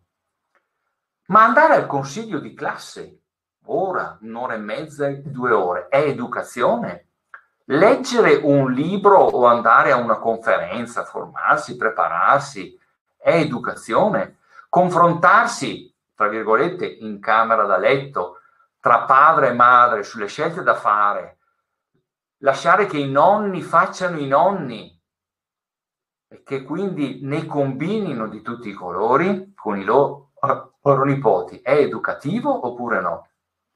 Ma andare al consiglio di classe, ora, un'ora e mezza, due ore, è educazione. Leggere un libro o andare a una conferenza, formarsi, prepararsi, è educazione. Confrontarsi, tra virgolette, in camera da letto, tra padre e madre sulle scelte da fare, lasciare che i nonni facciano i nonni e che quindi ne combinino di tutti i colori con i loro, loro nipoti, è educativo oppure no?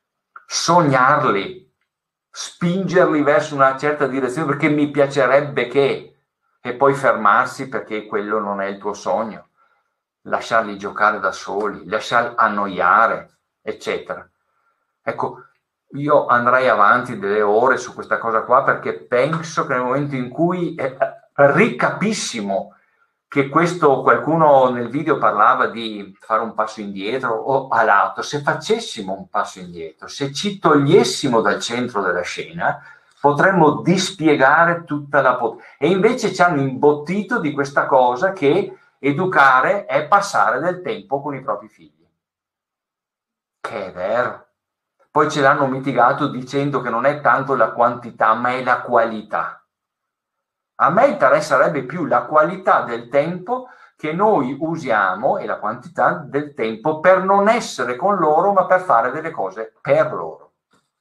Sognarli, spingerli verso una certa direzione perché mi piacerebbe che, e poi fermarsi perché quello non è il tuo sogno, lasciarli giocare da soli, lasciarli annoiare, eccetera. Ecco, io andrei avanti delle ore su questa cosa qua, perché penso che nel momento in cui eh, ricapissimo che questo, qualcuno nel video parlava di fare un passo indietro o a lato, se facessimo un passo indietro, se ci togliessimo dal centro della scena, potremmo dispiegare tutta la potenza. E invece ci hanno imbottito di questa cosa che educare è passare del tempo con i propri figli. Che è vero. Poi ce l'hanno mitigato dicendo che non è tanto la quantità, ma è la qualità. A me interesserebbe più la qualità del tempo che noi usiamo e la quantità del tempo per non essere con loro, ma per fare delle cose per loro.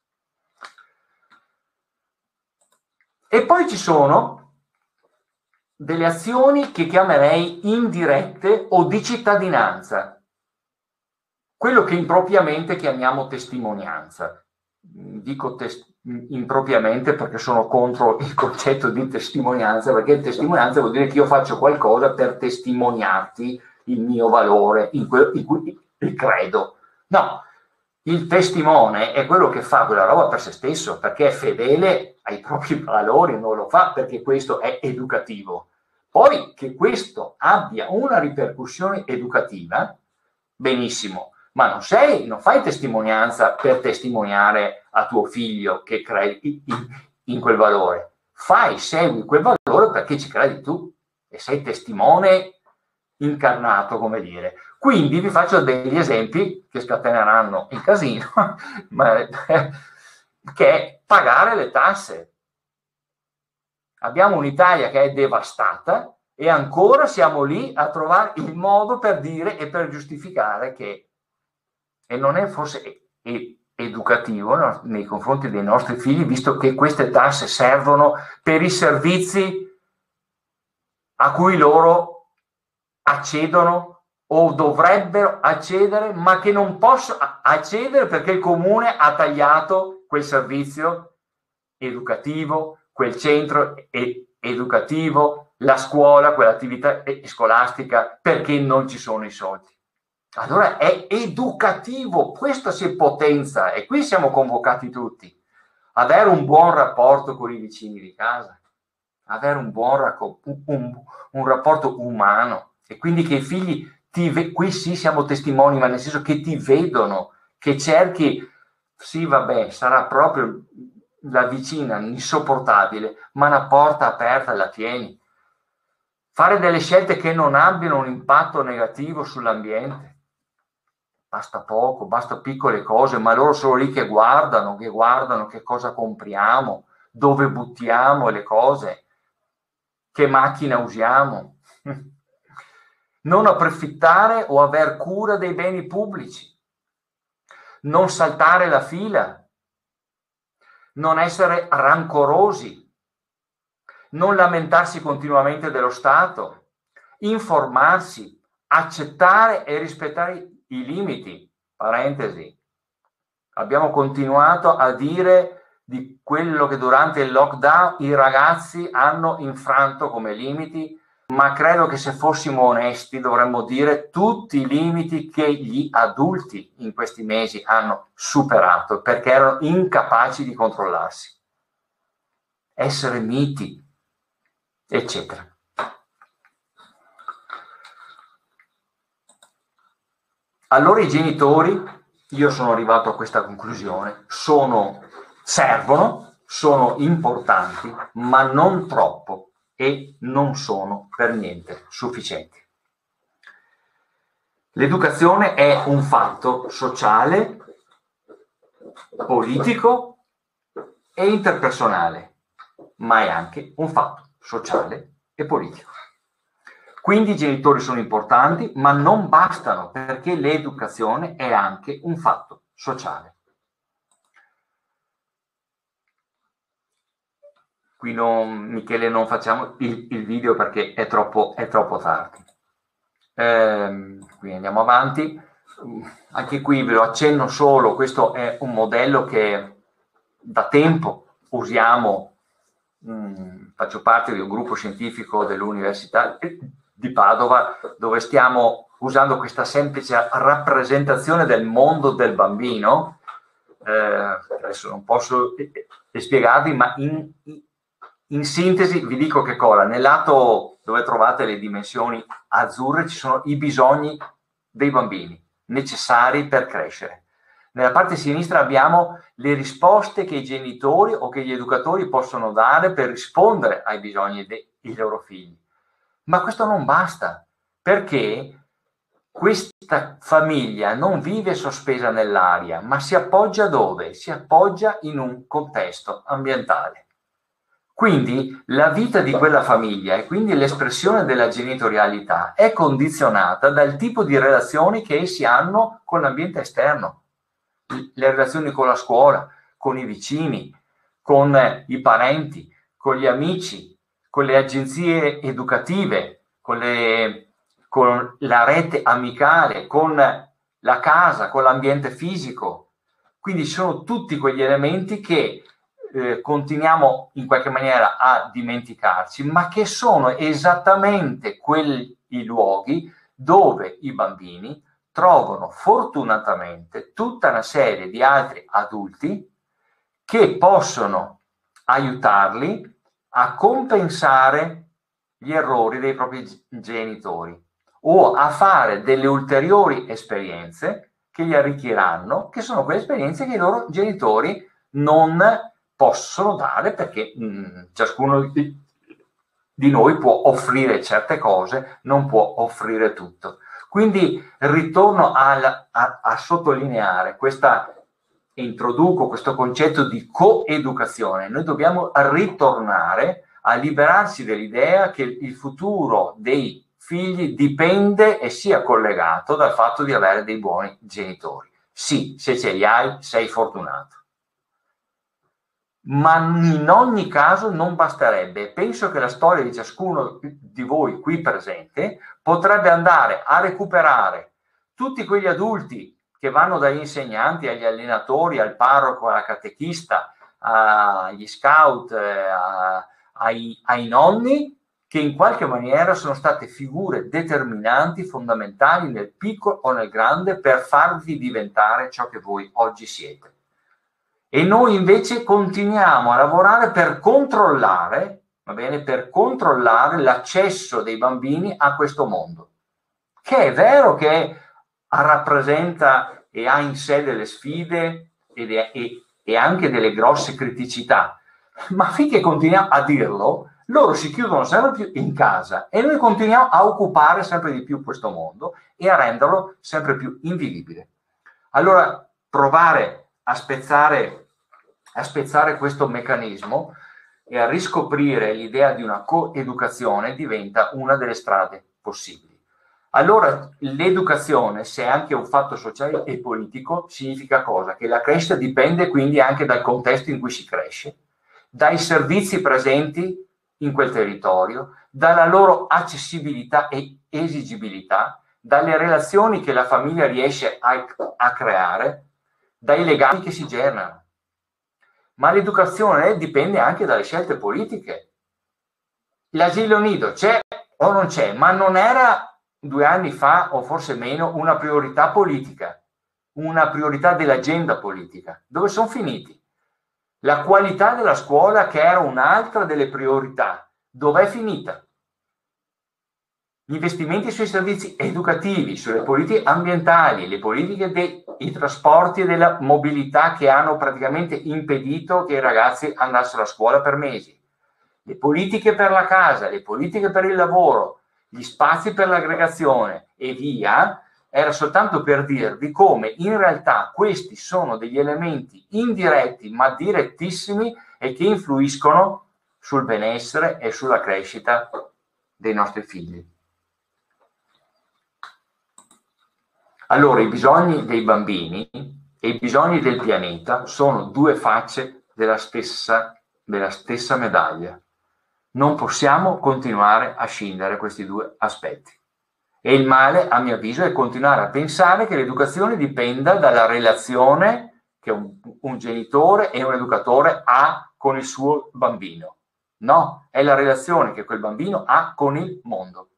E poi ci sono delle azioni che chiamerei indirette o di cittadinanza. Quello che impropriamente chiamiamo testimonianza. Dico tes- impropriamente perché sono contro il concetto di testimonianza, perché testimonianza vuol dire che io faccio qualcosa per testimoniarti il mio valore in cui, in cui credo. No, il testimone è quello che fa quella roba per se stesso, perché è fedele ai propri valori, non lo fa perché questo è educativo. Poi che questo abbia una ripercussione educativa, benissimo. Ma non sei, non fai testimonianza per testimoniare a tuo figlio che credi in, in quel valore. Fai, segui quel valore perché ci credi tu e sei testimone incarnato, come dire. Quindi vi faccio degli esempi che scateneranno il casino, ma, eh, che è pagare le tasse. Abbiamo un'Italia che è devastata e ancora siamo lì a trovare il modo per dire e per giustificare che e non è forse educativo, no, nei confronti dei nostri figli, visto che queste tasse servono per i servizi a cui loro accedono o dovrebbero accedere, ma che non possono accedere perché il comune ha tagliato quel servizio educativo, quel centro ed- educativo, la scuola, quell'attività scolastica, perché non ci sono i soldi. Allora è educativo, questa si potenza e qui siamo convocati tutti. Avere un buon rapporto con i vicini di casa, avere un buon racco- un, un rapporto umano e quindi che i figli, ti ve- qui sì siamo testimoni, ma nel senso che ti vedono, che cerchi, sì vabbè, sarà proprio la vicina insopportabile, ma una porta aperta la tieni. Fare delle scelte che non abbiano un impatto negativo sull'ambiente. Basta poco, basta piccole cose, ma loro sono lì che guardano, che guardano che cosa compriamo, dove buttiamo le cose, che macchina usiamo. Non approfittare o aver cura dei beni pubblici, non saltare la fila, non essere rancorosi, non lamentarsi continuamente dello Stato, informarsi, accettare e rispettare i limiti. Parentesi, abbiamo continuato a dire di quello che durante il lockdown i ragazzi hanno infranto come limiti, ma credo che se fossimo onesti dovremmo dire tutti i limiti che gli adulti in questi mesi hanno superato perché erano incapaci di controllarsi. Essere miti, eccetera. Allora i genitori, io sono arrivato a questa conclusione, sono, servono, sono importanti, ma non troppo e non sono per niente sufficienti. L'educazione è un fatto sociale, politico e interpersonale, ma è anche un fatto sociale e politico. Quindi i genitori sono importanti, ma non bastano, perché l'educazione è anche un fatto sociale. Qui non, Michele, non facciamo il, il video perché è troppo, è troppo tardi. Ehm, quindi andiamo avanti. Anche qui ve lo accenno solo, questo è un modello che da tempo usiamo. Mh, faccio parte di un gruppo scientifico dell'Università di Padova dove stiamo usando questa semplice rappresentazione del mondo del bambino. Eh, adesso non posso spiegarvi, ma in, in sintesi vi dico che cosa. Nel lato dove trovate le dimensioni azzurre ci sono i bisogni dei bambini necessari per crescere. Nella parte sinistra abbiamo le risposte che i genitori o che gli educatori possono dare per rispondere ai bisogni dei loro figli. Ma questo non basta, perché questa famiglia non vive sospesa nell'aria, ma si appoggia dove? Si appoggia in un contesto ambientale. Quindi la vita di quella famiglia e quindi l'espressione della genitorialità è condizionata dal tipo di relazioni che essi hanno con l'ambiente esterno. Le relazioni con la scuola, con i vicini, con i parenti, con gli amici, con le agenzie educative, con, le, con la rete amicale, con la casa, con l'ambiente fisico. Quindi sono tutti quegli elementi che eh, continuiamo in qualche maniera a dimenticarci, ma che sono esattamente quei luoghi dove i bambini trovano fortunatamente tutta una serie di altri adulti che possono aiutarli a compensare gli errori dei propri genitori o a fare delle ulteriori esperienze che gli arricchiranno, che sono quelle esperienze che i loro genitori non possono dare perché mh, ciascuno di, di noi può offrire certe cose, non può offrire tutto. Quindi ritorno al, a, a sottolineare questa, introduco questo concetto di coeducazione. Noi dobbiamo ritornare a liberarci dell'idea che il futuro dei figli dipende e sia collegato dal fatto di avere dei buoni genitori. Sì, se ce li hai, sei fortunato. Ma in ogni caso non basterebbe. Penso che la storia di ciascuno di voi qui presente potrebbe andare a recuperare tutti quegli adulti che vanno dagli insegnanti agli allenatori, al parroco, alla catechista, agli scout, a, ai, ai nonni, che in qualche maniera sono state figure determinanti, fondamentali nel piccolo o nel grande per farvi diventare ciò che voi oggi siete. E noi invece continuiamo a lavorare per controllare, va bene, per controllare l'accesso dei bambini a questo mondo, che è vero che rappresenta e ha in sé delle sfide ed è, e, e anche delle grosse criticità, ma finché continuiamo a dirlo, loro si chiudono sempre più in casa e noi continuiamo a occupare sempre di più questo mondo e a renderlo sempre più invivibile. Allora, provare a spezzare, a spezzare questo meccanismo e a riscoprire l'idea di una coeducazione diventa una delle strade possibili. Allora, l'educazione, se è anche un fatto sociale e politico, significa cosa? Che la crescita dipende quindi anche dal contesto in cui si cresce, dai servizi presenti in quel territorio, dalla loro accessibilità e esigibilità, dalle relazioni che la famiglia riesce a, a creare, dai legami che si generano. Ma l'educazione dipende anche dalle scelte politiche. L'asilo nido c'è o non c'è, ma non era due anni fa, o forse meno, una priorità politica, una priorità dell'agenda politica. Dove sono finiti? La qualità della scuola, che era un'altra delle priorità, dov'è finita? Gli investimenti sui servizi educativi, sulle politiche ambientali, le politiche dei trasporti e della mobilità, che hanno praticamente impedito che i ragazzi andassero a scuola per mesi, le politiche per la casa, le politiche per il lavoro, gli spazi per l'aggregazione e via, era soltanto per dirvi come in realtà questi sono degli elementi indiretti ma direttissimi e che influiscono sul benessere e sulla crescita dei nostri figli. Allora, i bisogni dei bambini e i bisogni del pianeta sono due facce della stessa, della stessa medaglia. Non possiamo continuare a scindere questi due aspetti. E il male, a mio avviso, è continuare a pensare che l'educazione dipenda dalla relazione che un, un genitore e un educatore ha con il suo bambino. No, è la relazione che quel bambino ha con il mondo.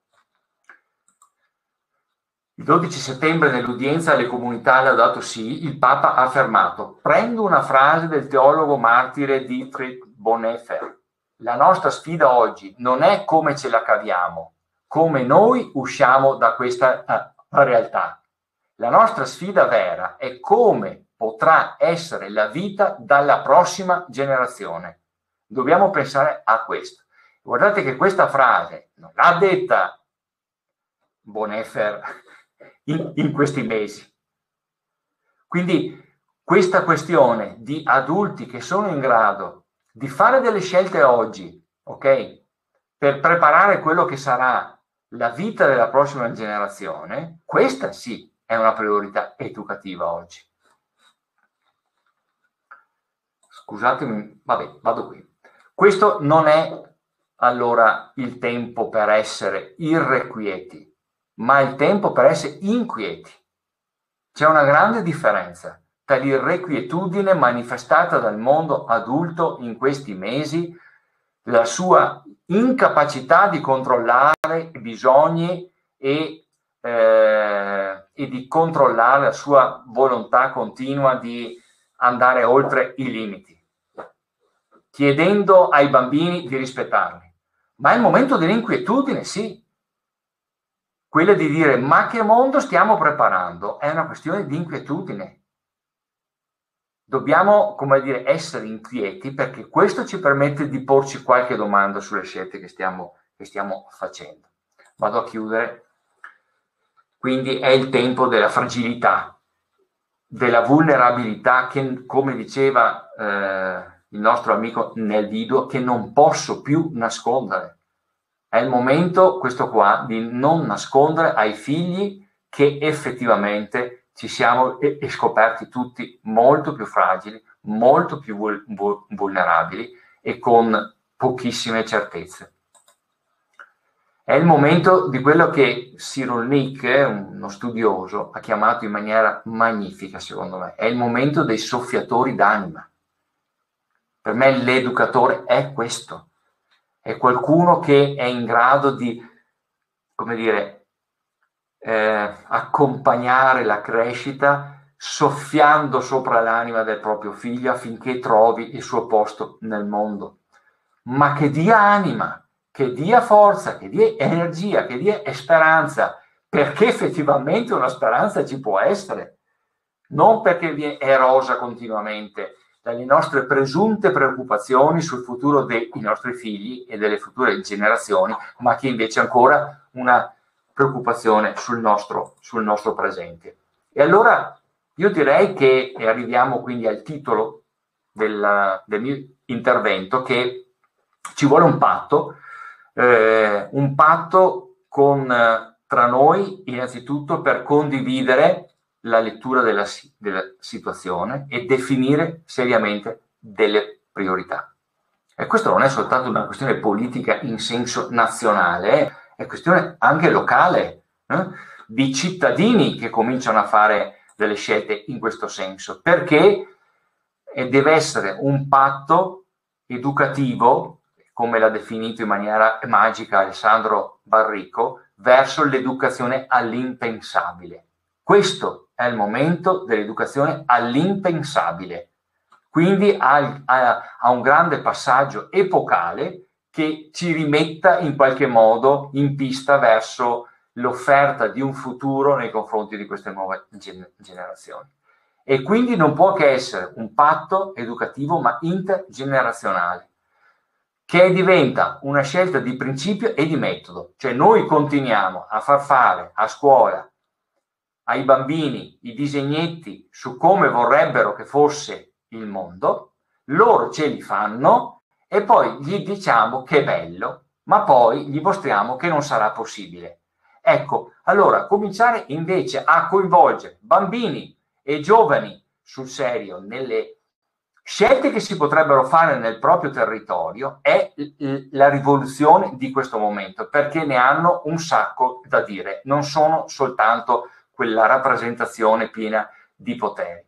Il dodici settembre, nell'udienza alle comunità Laudato Si, il Papa ha affermato: prendo una frase del teologo martire Dietrich Bonhoeffer: la nostra sfida oggi non è come ce la caviamo, come noi usciamo da questa uh, realtà. La nostra sfida vera è come potrà essere la vita dalla prossima generazione. Dobbiamo pensare a questo. Guardate che questa frase non l'ha detta Bonhoeffer in, in questi mesi. Quindi questa questione di adulti che sono in grado di fare delle scelte oggi, ok, per preparare quello che sarà la vita della prossima generazione, questa sì è una priorità educativa oggi. Scusatemi, vabbè, vado qui. Questo non è allora il tempo per essere irrequieti, ma il tempo per essere inquieti. C'è una grande differenza tra l'irrequietudine manifestata dal mondo adulto in questi mesi, la sua incapacità di controllare i bisogni e, eh, e di controllare la sua volontà continua di andare oltre i limiti, chiedendo ai bambini di rispettarli. Ma è il momento dell'inquietudine, sì. Quella di dire: ma che mondo stiamo preparando? È una questione di inquietudine. Dobbiamo, come dire, essere inquieti, perché questo ci permette di porci qualche domanda sulle scelte che stiamo, che stiamo facendo. Vado a chiudere. Quindi è il tempo della fragilità, della vulnerabilità che, come diceva eh, il nostro amico nel video, che non posso più nascondere. È il momento, questo qua, di non nascondere ai figli che effettivamente ci siamo e, e scoperti tutti molto più fragili, molto più vul, vul, vulnerabili e con pochissime certezze. È il momento di quello che Cyrulnik, uno studioso, ha chiamato in maniera magnifica, secondo me. È il momento dei soffiatori d'anima. Per me l'educatore è questo. È qualcuno che è in grado di, come dire, eh, accompagnare la crescita soffiando sopra l'anima del proprio figlio affinché trovi il suo posto nel mondo. Ma che dia anima, che dia forza, che dia energia, che dia speranza, perché effettivamente una speranza ci può essere, non perché viene erosa continuamente dalle nostre presunte preoccupazioni sul futuro dei nostri figli e delle future generazioni, ma che invece ancora una preoccupazione sul nostro, sul nostro presente. E allora io direi che, e arriviamo quindi al titolo del, del mio intervento, che ci vuole un patto, eh, un patto con, eh, tra noi innanzitutto per condividere la lettura della, della situazione e definire seriamente delle priorità. E questo non è soltanto una questione politica in senso nazionale, è questione anche locale, eh? di cittadini che cominciano a fare delle scelte in questo senso, perché deve essere un patto educativo, come l'ha definito in maniera magica Alessandro Barrico, verso l'educazione all'impensabile. Questo è il momento dell'educazione all'impensabile, quindi ha, ha, ha un grande passaggio epocale che ci rimetta in qualche modo in pista verso l'offerta di un futuro nei confronti di queste nuove gen- generazioni. E quindi non può che essere un patto educativo ma intergenerazionale, che diventa una scelta di principio e di metodo. Cioè noi continuiamo a far fare a scuola ai bambini i disegnetti su come vorrebbero che fosse il mondo, loro ce li fanno e poi gli diciamo che è bello, ma poi gli mostriamo che non sarà possibile. Ecco, allora cominciare invece a coinvolgere bambini e giovani sul serio nelle scelte che si potrebbero fare nel proprio territorio è la rivoluzione di questo momento, perché ne hanno un sacco da dire, non sono soltanto quella rappresentazione piena di poteri.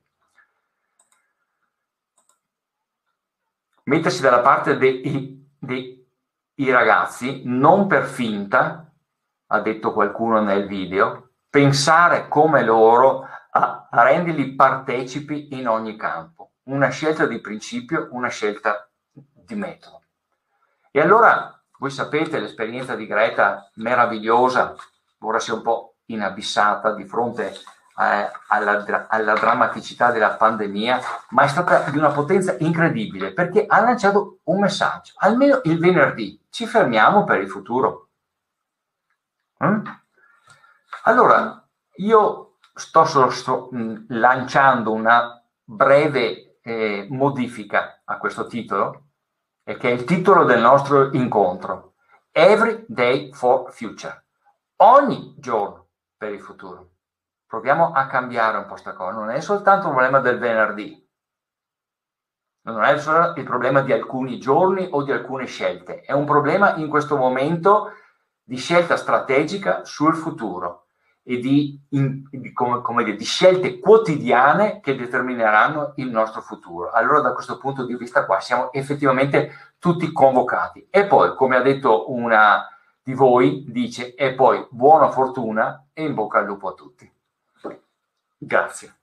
Mettersi dalla parte dei, dei, dei ragazzi, non per finta, ha detto qualcuno nel video, pensare come loro a, a renderli partecipi in ogni campo. Una scelta di principio, una scelta di metodo. E allora, voi sapete, l'esperienza di Greta meravigliosa, ora si è un po' inabissata di fronte eh, alla, alla drammaticità della pandemia, ma è stata di una potenza incredibile, perché ha lanciato un messaggio. Almeno il venerdì ci fermiamo per il futuro. Mm? Allora, io sto, sto, sto mh, lanciando una breve eh, modifica a questo titolo, e che è il titolo del nostro incontro: Every Day for Future. Ogni giorno per il futuro. Proviamo a cambiare un po' questa cosa. Non è soltanto un problema del venerdì, non è solo il problema di alcuni giorni o di alcune scelte, è un problema in questo momento di scelta strategica sul futuro e di, in, di, come, come dire, di scelte quotidiane che determineranno il nostro futuro. Allora da questo punto di vista qua siamo effettivamente tutti convocati. E poi, come ha detto una di voi, dice, e poi buona fortuna e in bocca al lupo a tutti. Grazie.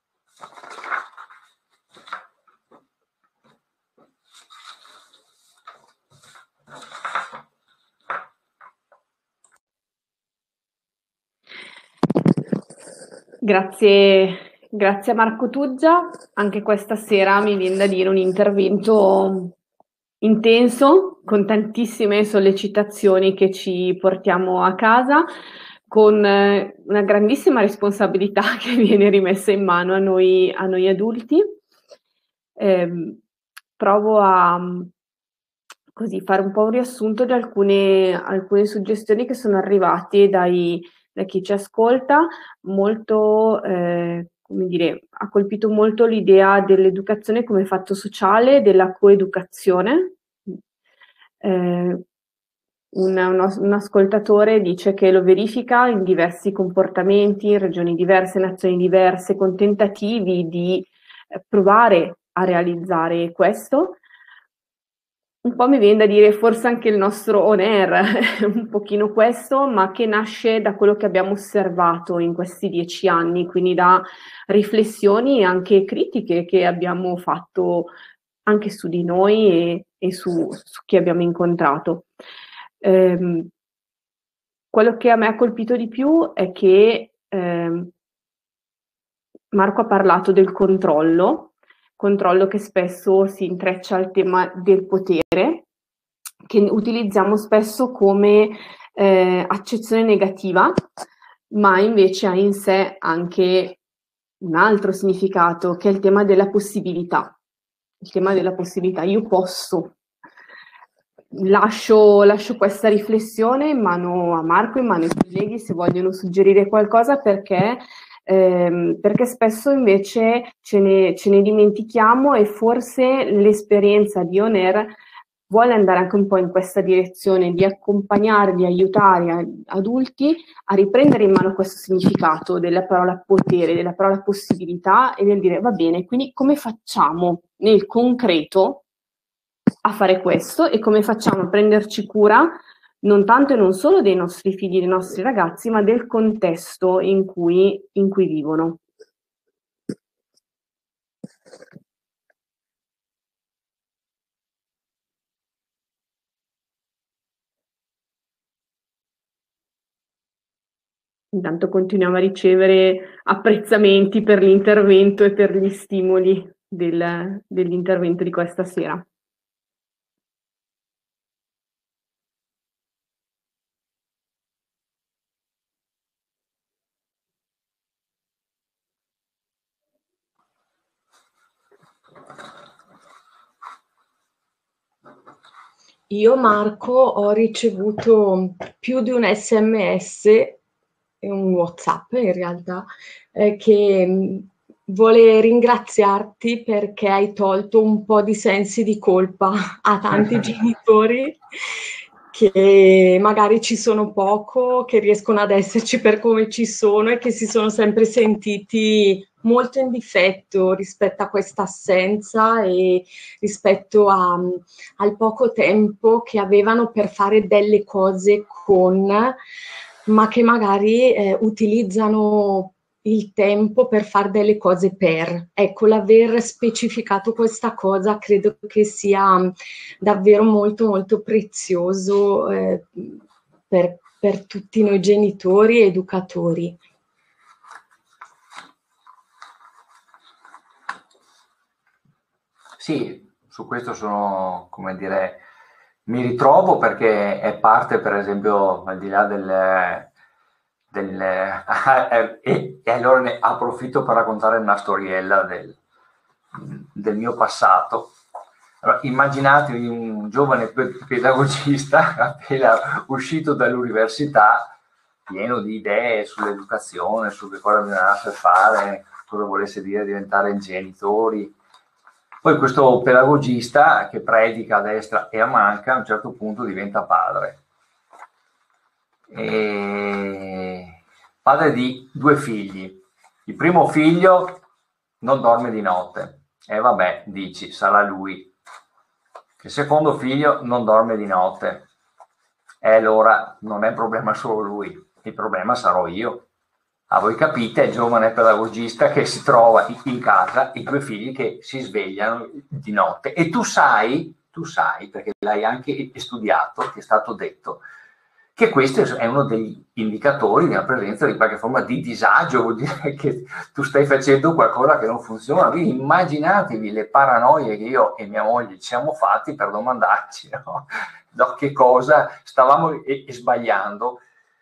Grazie, grazie a Marco Tuggia. Anche questa sera mi viene da dire un intervento intenso, con tantissime sollecitazioni che ci portiamo a casa, con una grandissima responsabilità che viene rimessa in mano a noi, a noi adulti. Eh, provo a così fare un po' un riassunto di alcune, alcune suggestioni che sono arrivate dai, da chi ci ascolta. Molto, eh, come dire, ha colpito molto l'idea dell'educazione come fatto sociale, della coeducazione. Eh, un, un, un ascoltatore dice che lo verifica in diversi comportamenti, in regioni diverse, nazioni diverse, con tentativi di eh, provare a realizzare questo. Un po' mi viene da dire forse anche il nostro on air è un pochino questo, ma che nasce da quello che abbiamo osservato in questi dieci anni, quindi da riflessioni anche critiche che abbiamo fatto anche su di noi e, e su, su chi abbiamo incontrato. Ehm, quello che a me ha colpito di più è che ehm, Marco ha parlato del controllo, controllo che spesso si intreccia al tema del potere, che utilizziamo spesso come eh, accezione negativa, ma invece ha in sé anche un altro significato, che è il tema della possibilità. Il tema della possibilità, io posso. Lascio, lascio questa riflessione in mano a Marco, in mano ai colleghi, se vogliono suggerire qualcosa, perché Ehm, perché spesso invece ce ne, ce ne dimentichiamo e forse l'esperienza di on air vuole andare anche un po' in questa direzione di accompagnare, di aiutare a, adulti a riprendere in mano questo significato della parola potere, della parola possibilità, e del dire va bene, quindi come facciamo nel concreto a fare questo e come facciamo a prenderci cura non tanto e non solo dei nostri figli, dei nostri ragazzi, ma del contesto in cui, in cui vivono. Intanto continuiamo a ricevere apprezzamenti per l'intervento e per gli stimoli del, dell'intervento di questa sera. Io, Marco, ho ricevuto più di un sms e un WhatsApp in realtà eh, che mh, vuole ringraziarti perché hai tolto un po' di sensi di colpa a tanti genitori che magari ci sono poco, che riescono ad esserci per come ci sono e che si sono sempre sentiti molto in difetto rispetto a questa assenza e rispetto a, al poco tempo che avevano per fare delle cose con, ma che magari eh, utilizzano il tempo per fare delle cose per. Ecco, l'aver specificato questa cosa credo che sia davvero molto molto prezioso eh, per, per tutti noi genitori e educatori. Sì, su questo sono, come dire, mi ritrovo perché è parte, per esempio, al di là del... del e, e allora ne approfitto per raccontare una storiella del, del mio passato. Allora, immaginatevi un giovane pedagogista appena uscito dall'università, pieno di idee sull'educazione, su che cosa bisogna fare, cosa volesse dire diventare genitori. Poi questo pedagogista che predica a destra e a manca a un certo punto diventa padre. E... padre di due figli. Il primo figlio non dorme di notte. E vabbè, dici, sarà lui. Il secondo figlio non dorme di notte. E allora non è un problema solo lui, il problema sarò io. A voi capite, il giovane pedagogista che si trova in casa, i due figli che si svegliano di notte. E tu sai, tu sai, perché l'hai anche studiato, ti è stato detto, che questo è uno degli indicatori di una presenza di qualche forma di disagio, vuol dire che tu stai facendo qualcosa che non funziona. Quindi immaginatevi le paranoie che io e mia moglie ci siamo fatti per domandarci, no? No, che cosa stavamo e, e sbagliando.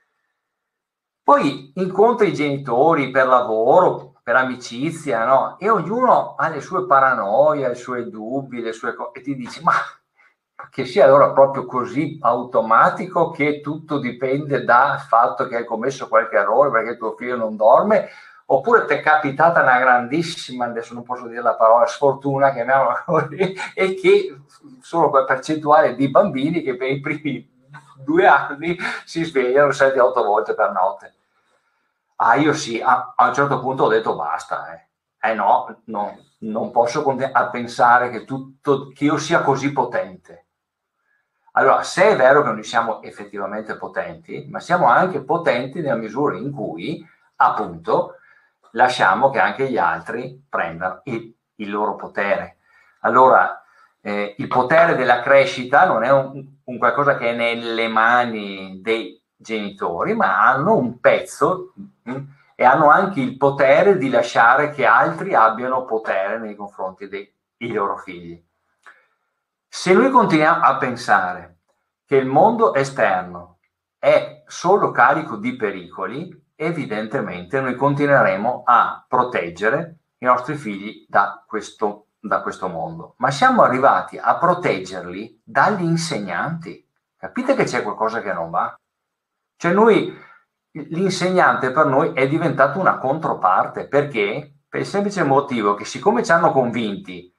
Poi incontri i genitori per lavoro, per amicizia, no? E ognuno ha le sue paranoie, i suoi dubbi, le sue cose, e ti dici, ma che sia allora proprio così automatico che tutto dipende dal fatto che hai commesso qualche errore perché tuo figlio non dorme, oppure ti è capitata una grandissima, adesso non posso dire la parola, sfortuna, chiamiamola così, e che sono quella percentuale di bambini che per i primi due anni si svegliano sette otto volte per notte. Ah, io sì, a, a un certo punto ho detto basta, eh, eh no, no, non posso a pensare che, tutto, che io sia così potente. Allora, se è vero che noi siamo effettivamente potenti, ma siamo anche potenti nella misura in cui, appunto, lasciamo che anche gli altri prendano il, il loro potere. Allora, eh, il potere della crescita non è un, un qualcosa che è nelle mani dei genitori, ma hanno un pezzo mh, e hanno anche il potere di lasciare che altri abbiano potere nei confronti dei, dei loro figli. Se noi continuiamo a pensare che il mondo esterno è solo carico di pericoli, evidentemente noi continueremo a proteggere i nostri figli da questo, da questo mondo. Ma siamo arrivati a proteggerli dagli insegnanti. Capite che c'è qualcosa che non va? Cioè noi, l'insegnante per noi è diventato una controparte. Perché? Per il semplice motivo che siccome ci hanno convinti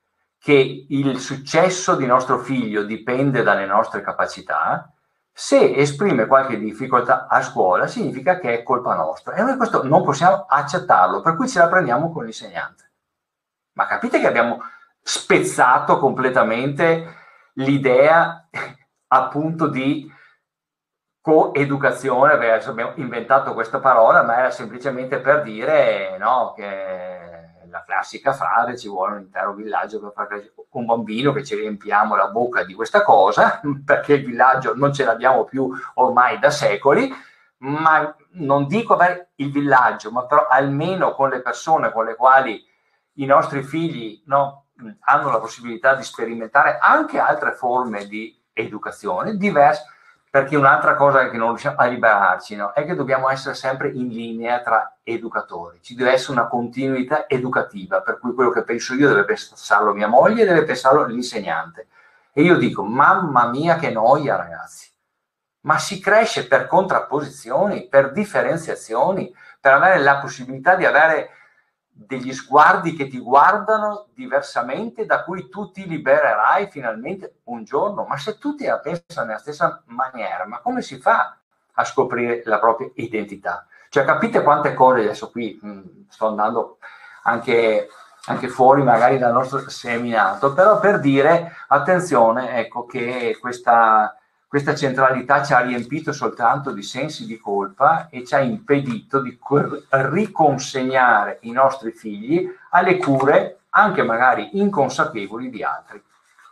che il successo di nostro figlio dipende dalle nostre capacità, se esprime qualche difficoltà a scuola significa che è colpa nostra, e noi questo non possiamo accettarlo, per cui ce la prendiamo con l'insegnante. Ma capite che abbiamo spezzato completamente l'idea appunto di coeducazione, beh, adesso abbiamo inventato questa parola, ma era semplicemente per dire no, che la classica frase, ci vuole un intero villaggio per far crescere un bambino, che ci riempiamo la bocca di questa cosa, perché il villaggio non ce l'abbiamo più ormai da secoli, ma non dico avere il villaggio, ma però almeno con le persone con le quali i nostri figli no, hanno la possibilità di sperimentare anche altre forme di educazione diverse, perché un'altra cosa che non riusciamo a liberarci no, è che dobbiamo essere sempre in linea tra educatori, ci deve essere una continuità educativa, per cui quello che penso io deve pensarlo mia moglie e deve pensarlo l'insegnante. E io dico, mamma mia che noia ragazzi, ma si cresce per contrapposizioni, per differenziazioni, per avere la possibilità di avere degli sguardi che ti guardano diversamente, da cui tu ti libererai finalmente un giorno. Ma se tutti la pensano nella stessa maniera, ma come si fa a scoprire la propria identità? Cioè, capite quante cose, adesso qui mh, sto andando anche, anche fuori magari dal nostro seminato, però per dire, attenzione, ecco che questa... Questa centralità ci ha riempito soltanto di sensi di colpa e ci ha impedito di riconsegnare i nostri figli alle cure, anche magari inconsapevoli, di altri.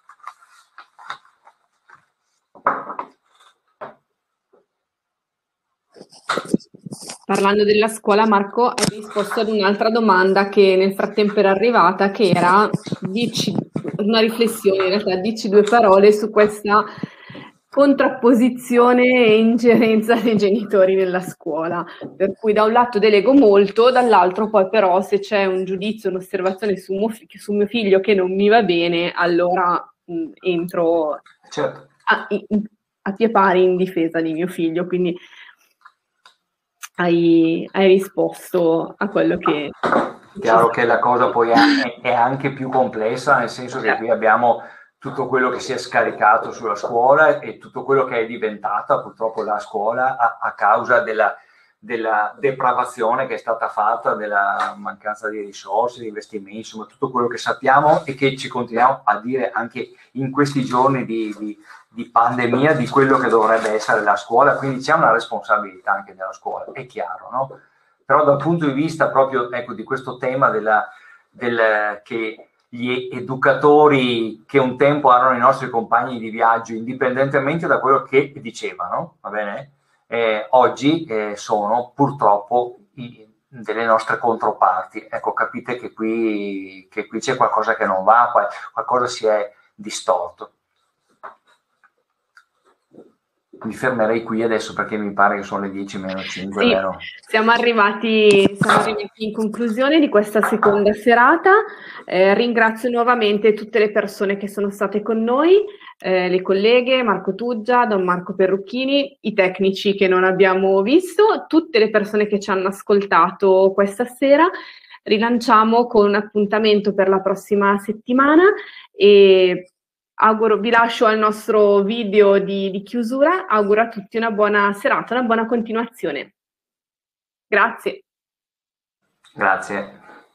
Parlando della scuola, Marco, hai risposto ad un'altra domanda che nel frattempo era arrivata, che era, dici una riflessione, in realtà, dici due parole su questa contrapposizione e ingerenza dei genitori nella scuola, per cui da un lato delego molto, dall'altro poi però se c'è un giudizio, un'osservazione su mio, su mio figlio che non mi va bene, allora mh, entro certo. a, in, a pie pari in difesa di mio figlio, quindi hai, hai risposto a quello che... Chiaro che la cosa poi è, è anche più complessa, nel senso che qui abbiamo tutto quello che si è scaricato sulla scuola e tutto quello che è diventata purtroppo la scuola a, a causa della, della depravazione che è stata fatta, della mancanza di risorse, di investimenti, insomma tutto quello che sappiamo e che ci continuiamo a dire anche in questi giorni di, di, di pandemia, di quello che dovrebbe essere la scuola. Quindi c'è una responsabilità anche della scuola, è chiaro, no? Però dal punto di vista proprio ecco, di questo tema della, del, che gli educatori che un tempo erano i nostri compagni di viaggio, indipendentemente da quello che dicevano, va bene? Eh, oggi eh, sono purtroppo i, delle nostre controparti. Ecco, capite che qui, che qui c'è qualcosa che non va, qual, qualcosa si è distorto. Mi fermerei qui adesso perché mi pare che sono le dieci meno cinque, sì, vero? Siamo arrivati, siamo arrivati in conclusione di questa seconda serata. Eh, ringrazio nuovamente tutte le persone che sono state con noi, eh, le colleghe, Marco Tuggia, Don Marco Perrucchini, i tecnici che non abbiamo visto, tutte le persone che ci hanno ascoltato questa sera. Rilanciamo con un appuntamento per la prossima settimana e auguro, vi lascio al nostro video di, di chiusura, auguro a tutti una buona serata, una buona continuazione. Grazie. Grazie.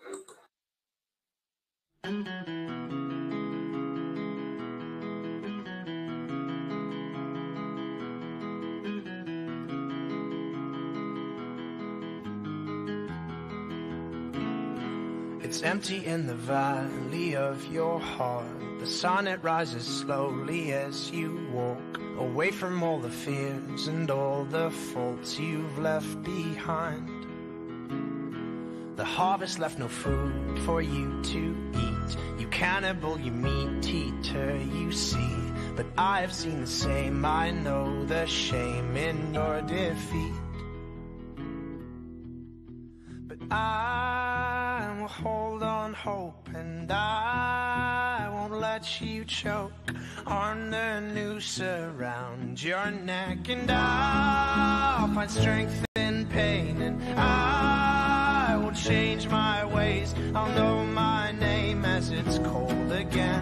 It's empty in the valley of your heart. The sun, it rises slowly as you walk away from all the fears and all the faults you've left behind. The harvest left no food for you to eat. You cannibal, you meat eater, you see. But I have seen the same, I know the shame in your defeat. But I will hold on hope, and I won't let you choke on the noose around your neck. And I'll find strength in pain, and I will change my ways. I'll know my name as it's cold again. again.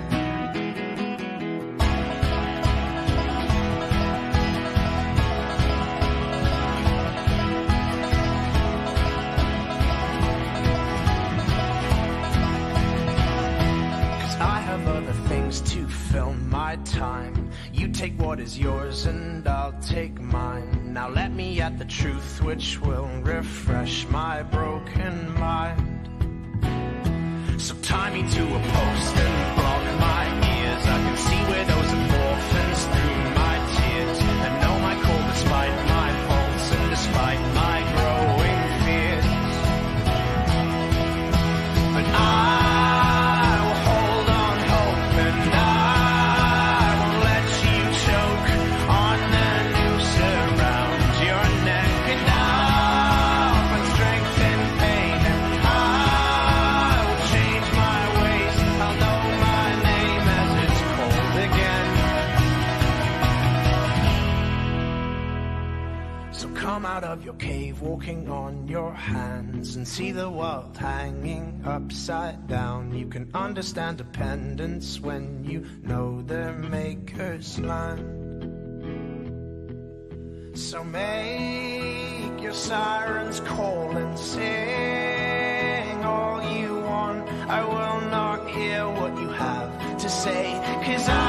I have other things to fill my time. You take what is yours and I'll take mine. Now let me at the truth which will refresh my broken mind. So tie me to a post and block my ears. I can see widows and orphans through my tears, and know my call despite my faults and despite my growing fears. But I out of your cave, walking on your hands, and see the world hanging upside down. You can understand dependence when you know their maker's land. So make your sirens call and sing all you want. I will not hear what you have to say, 'cause I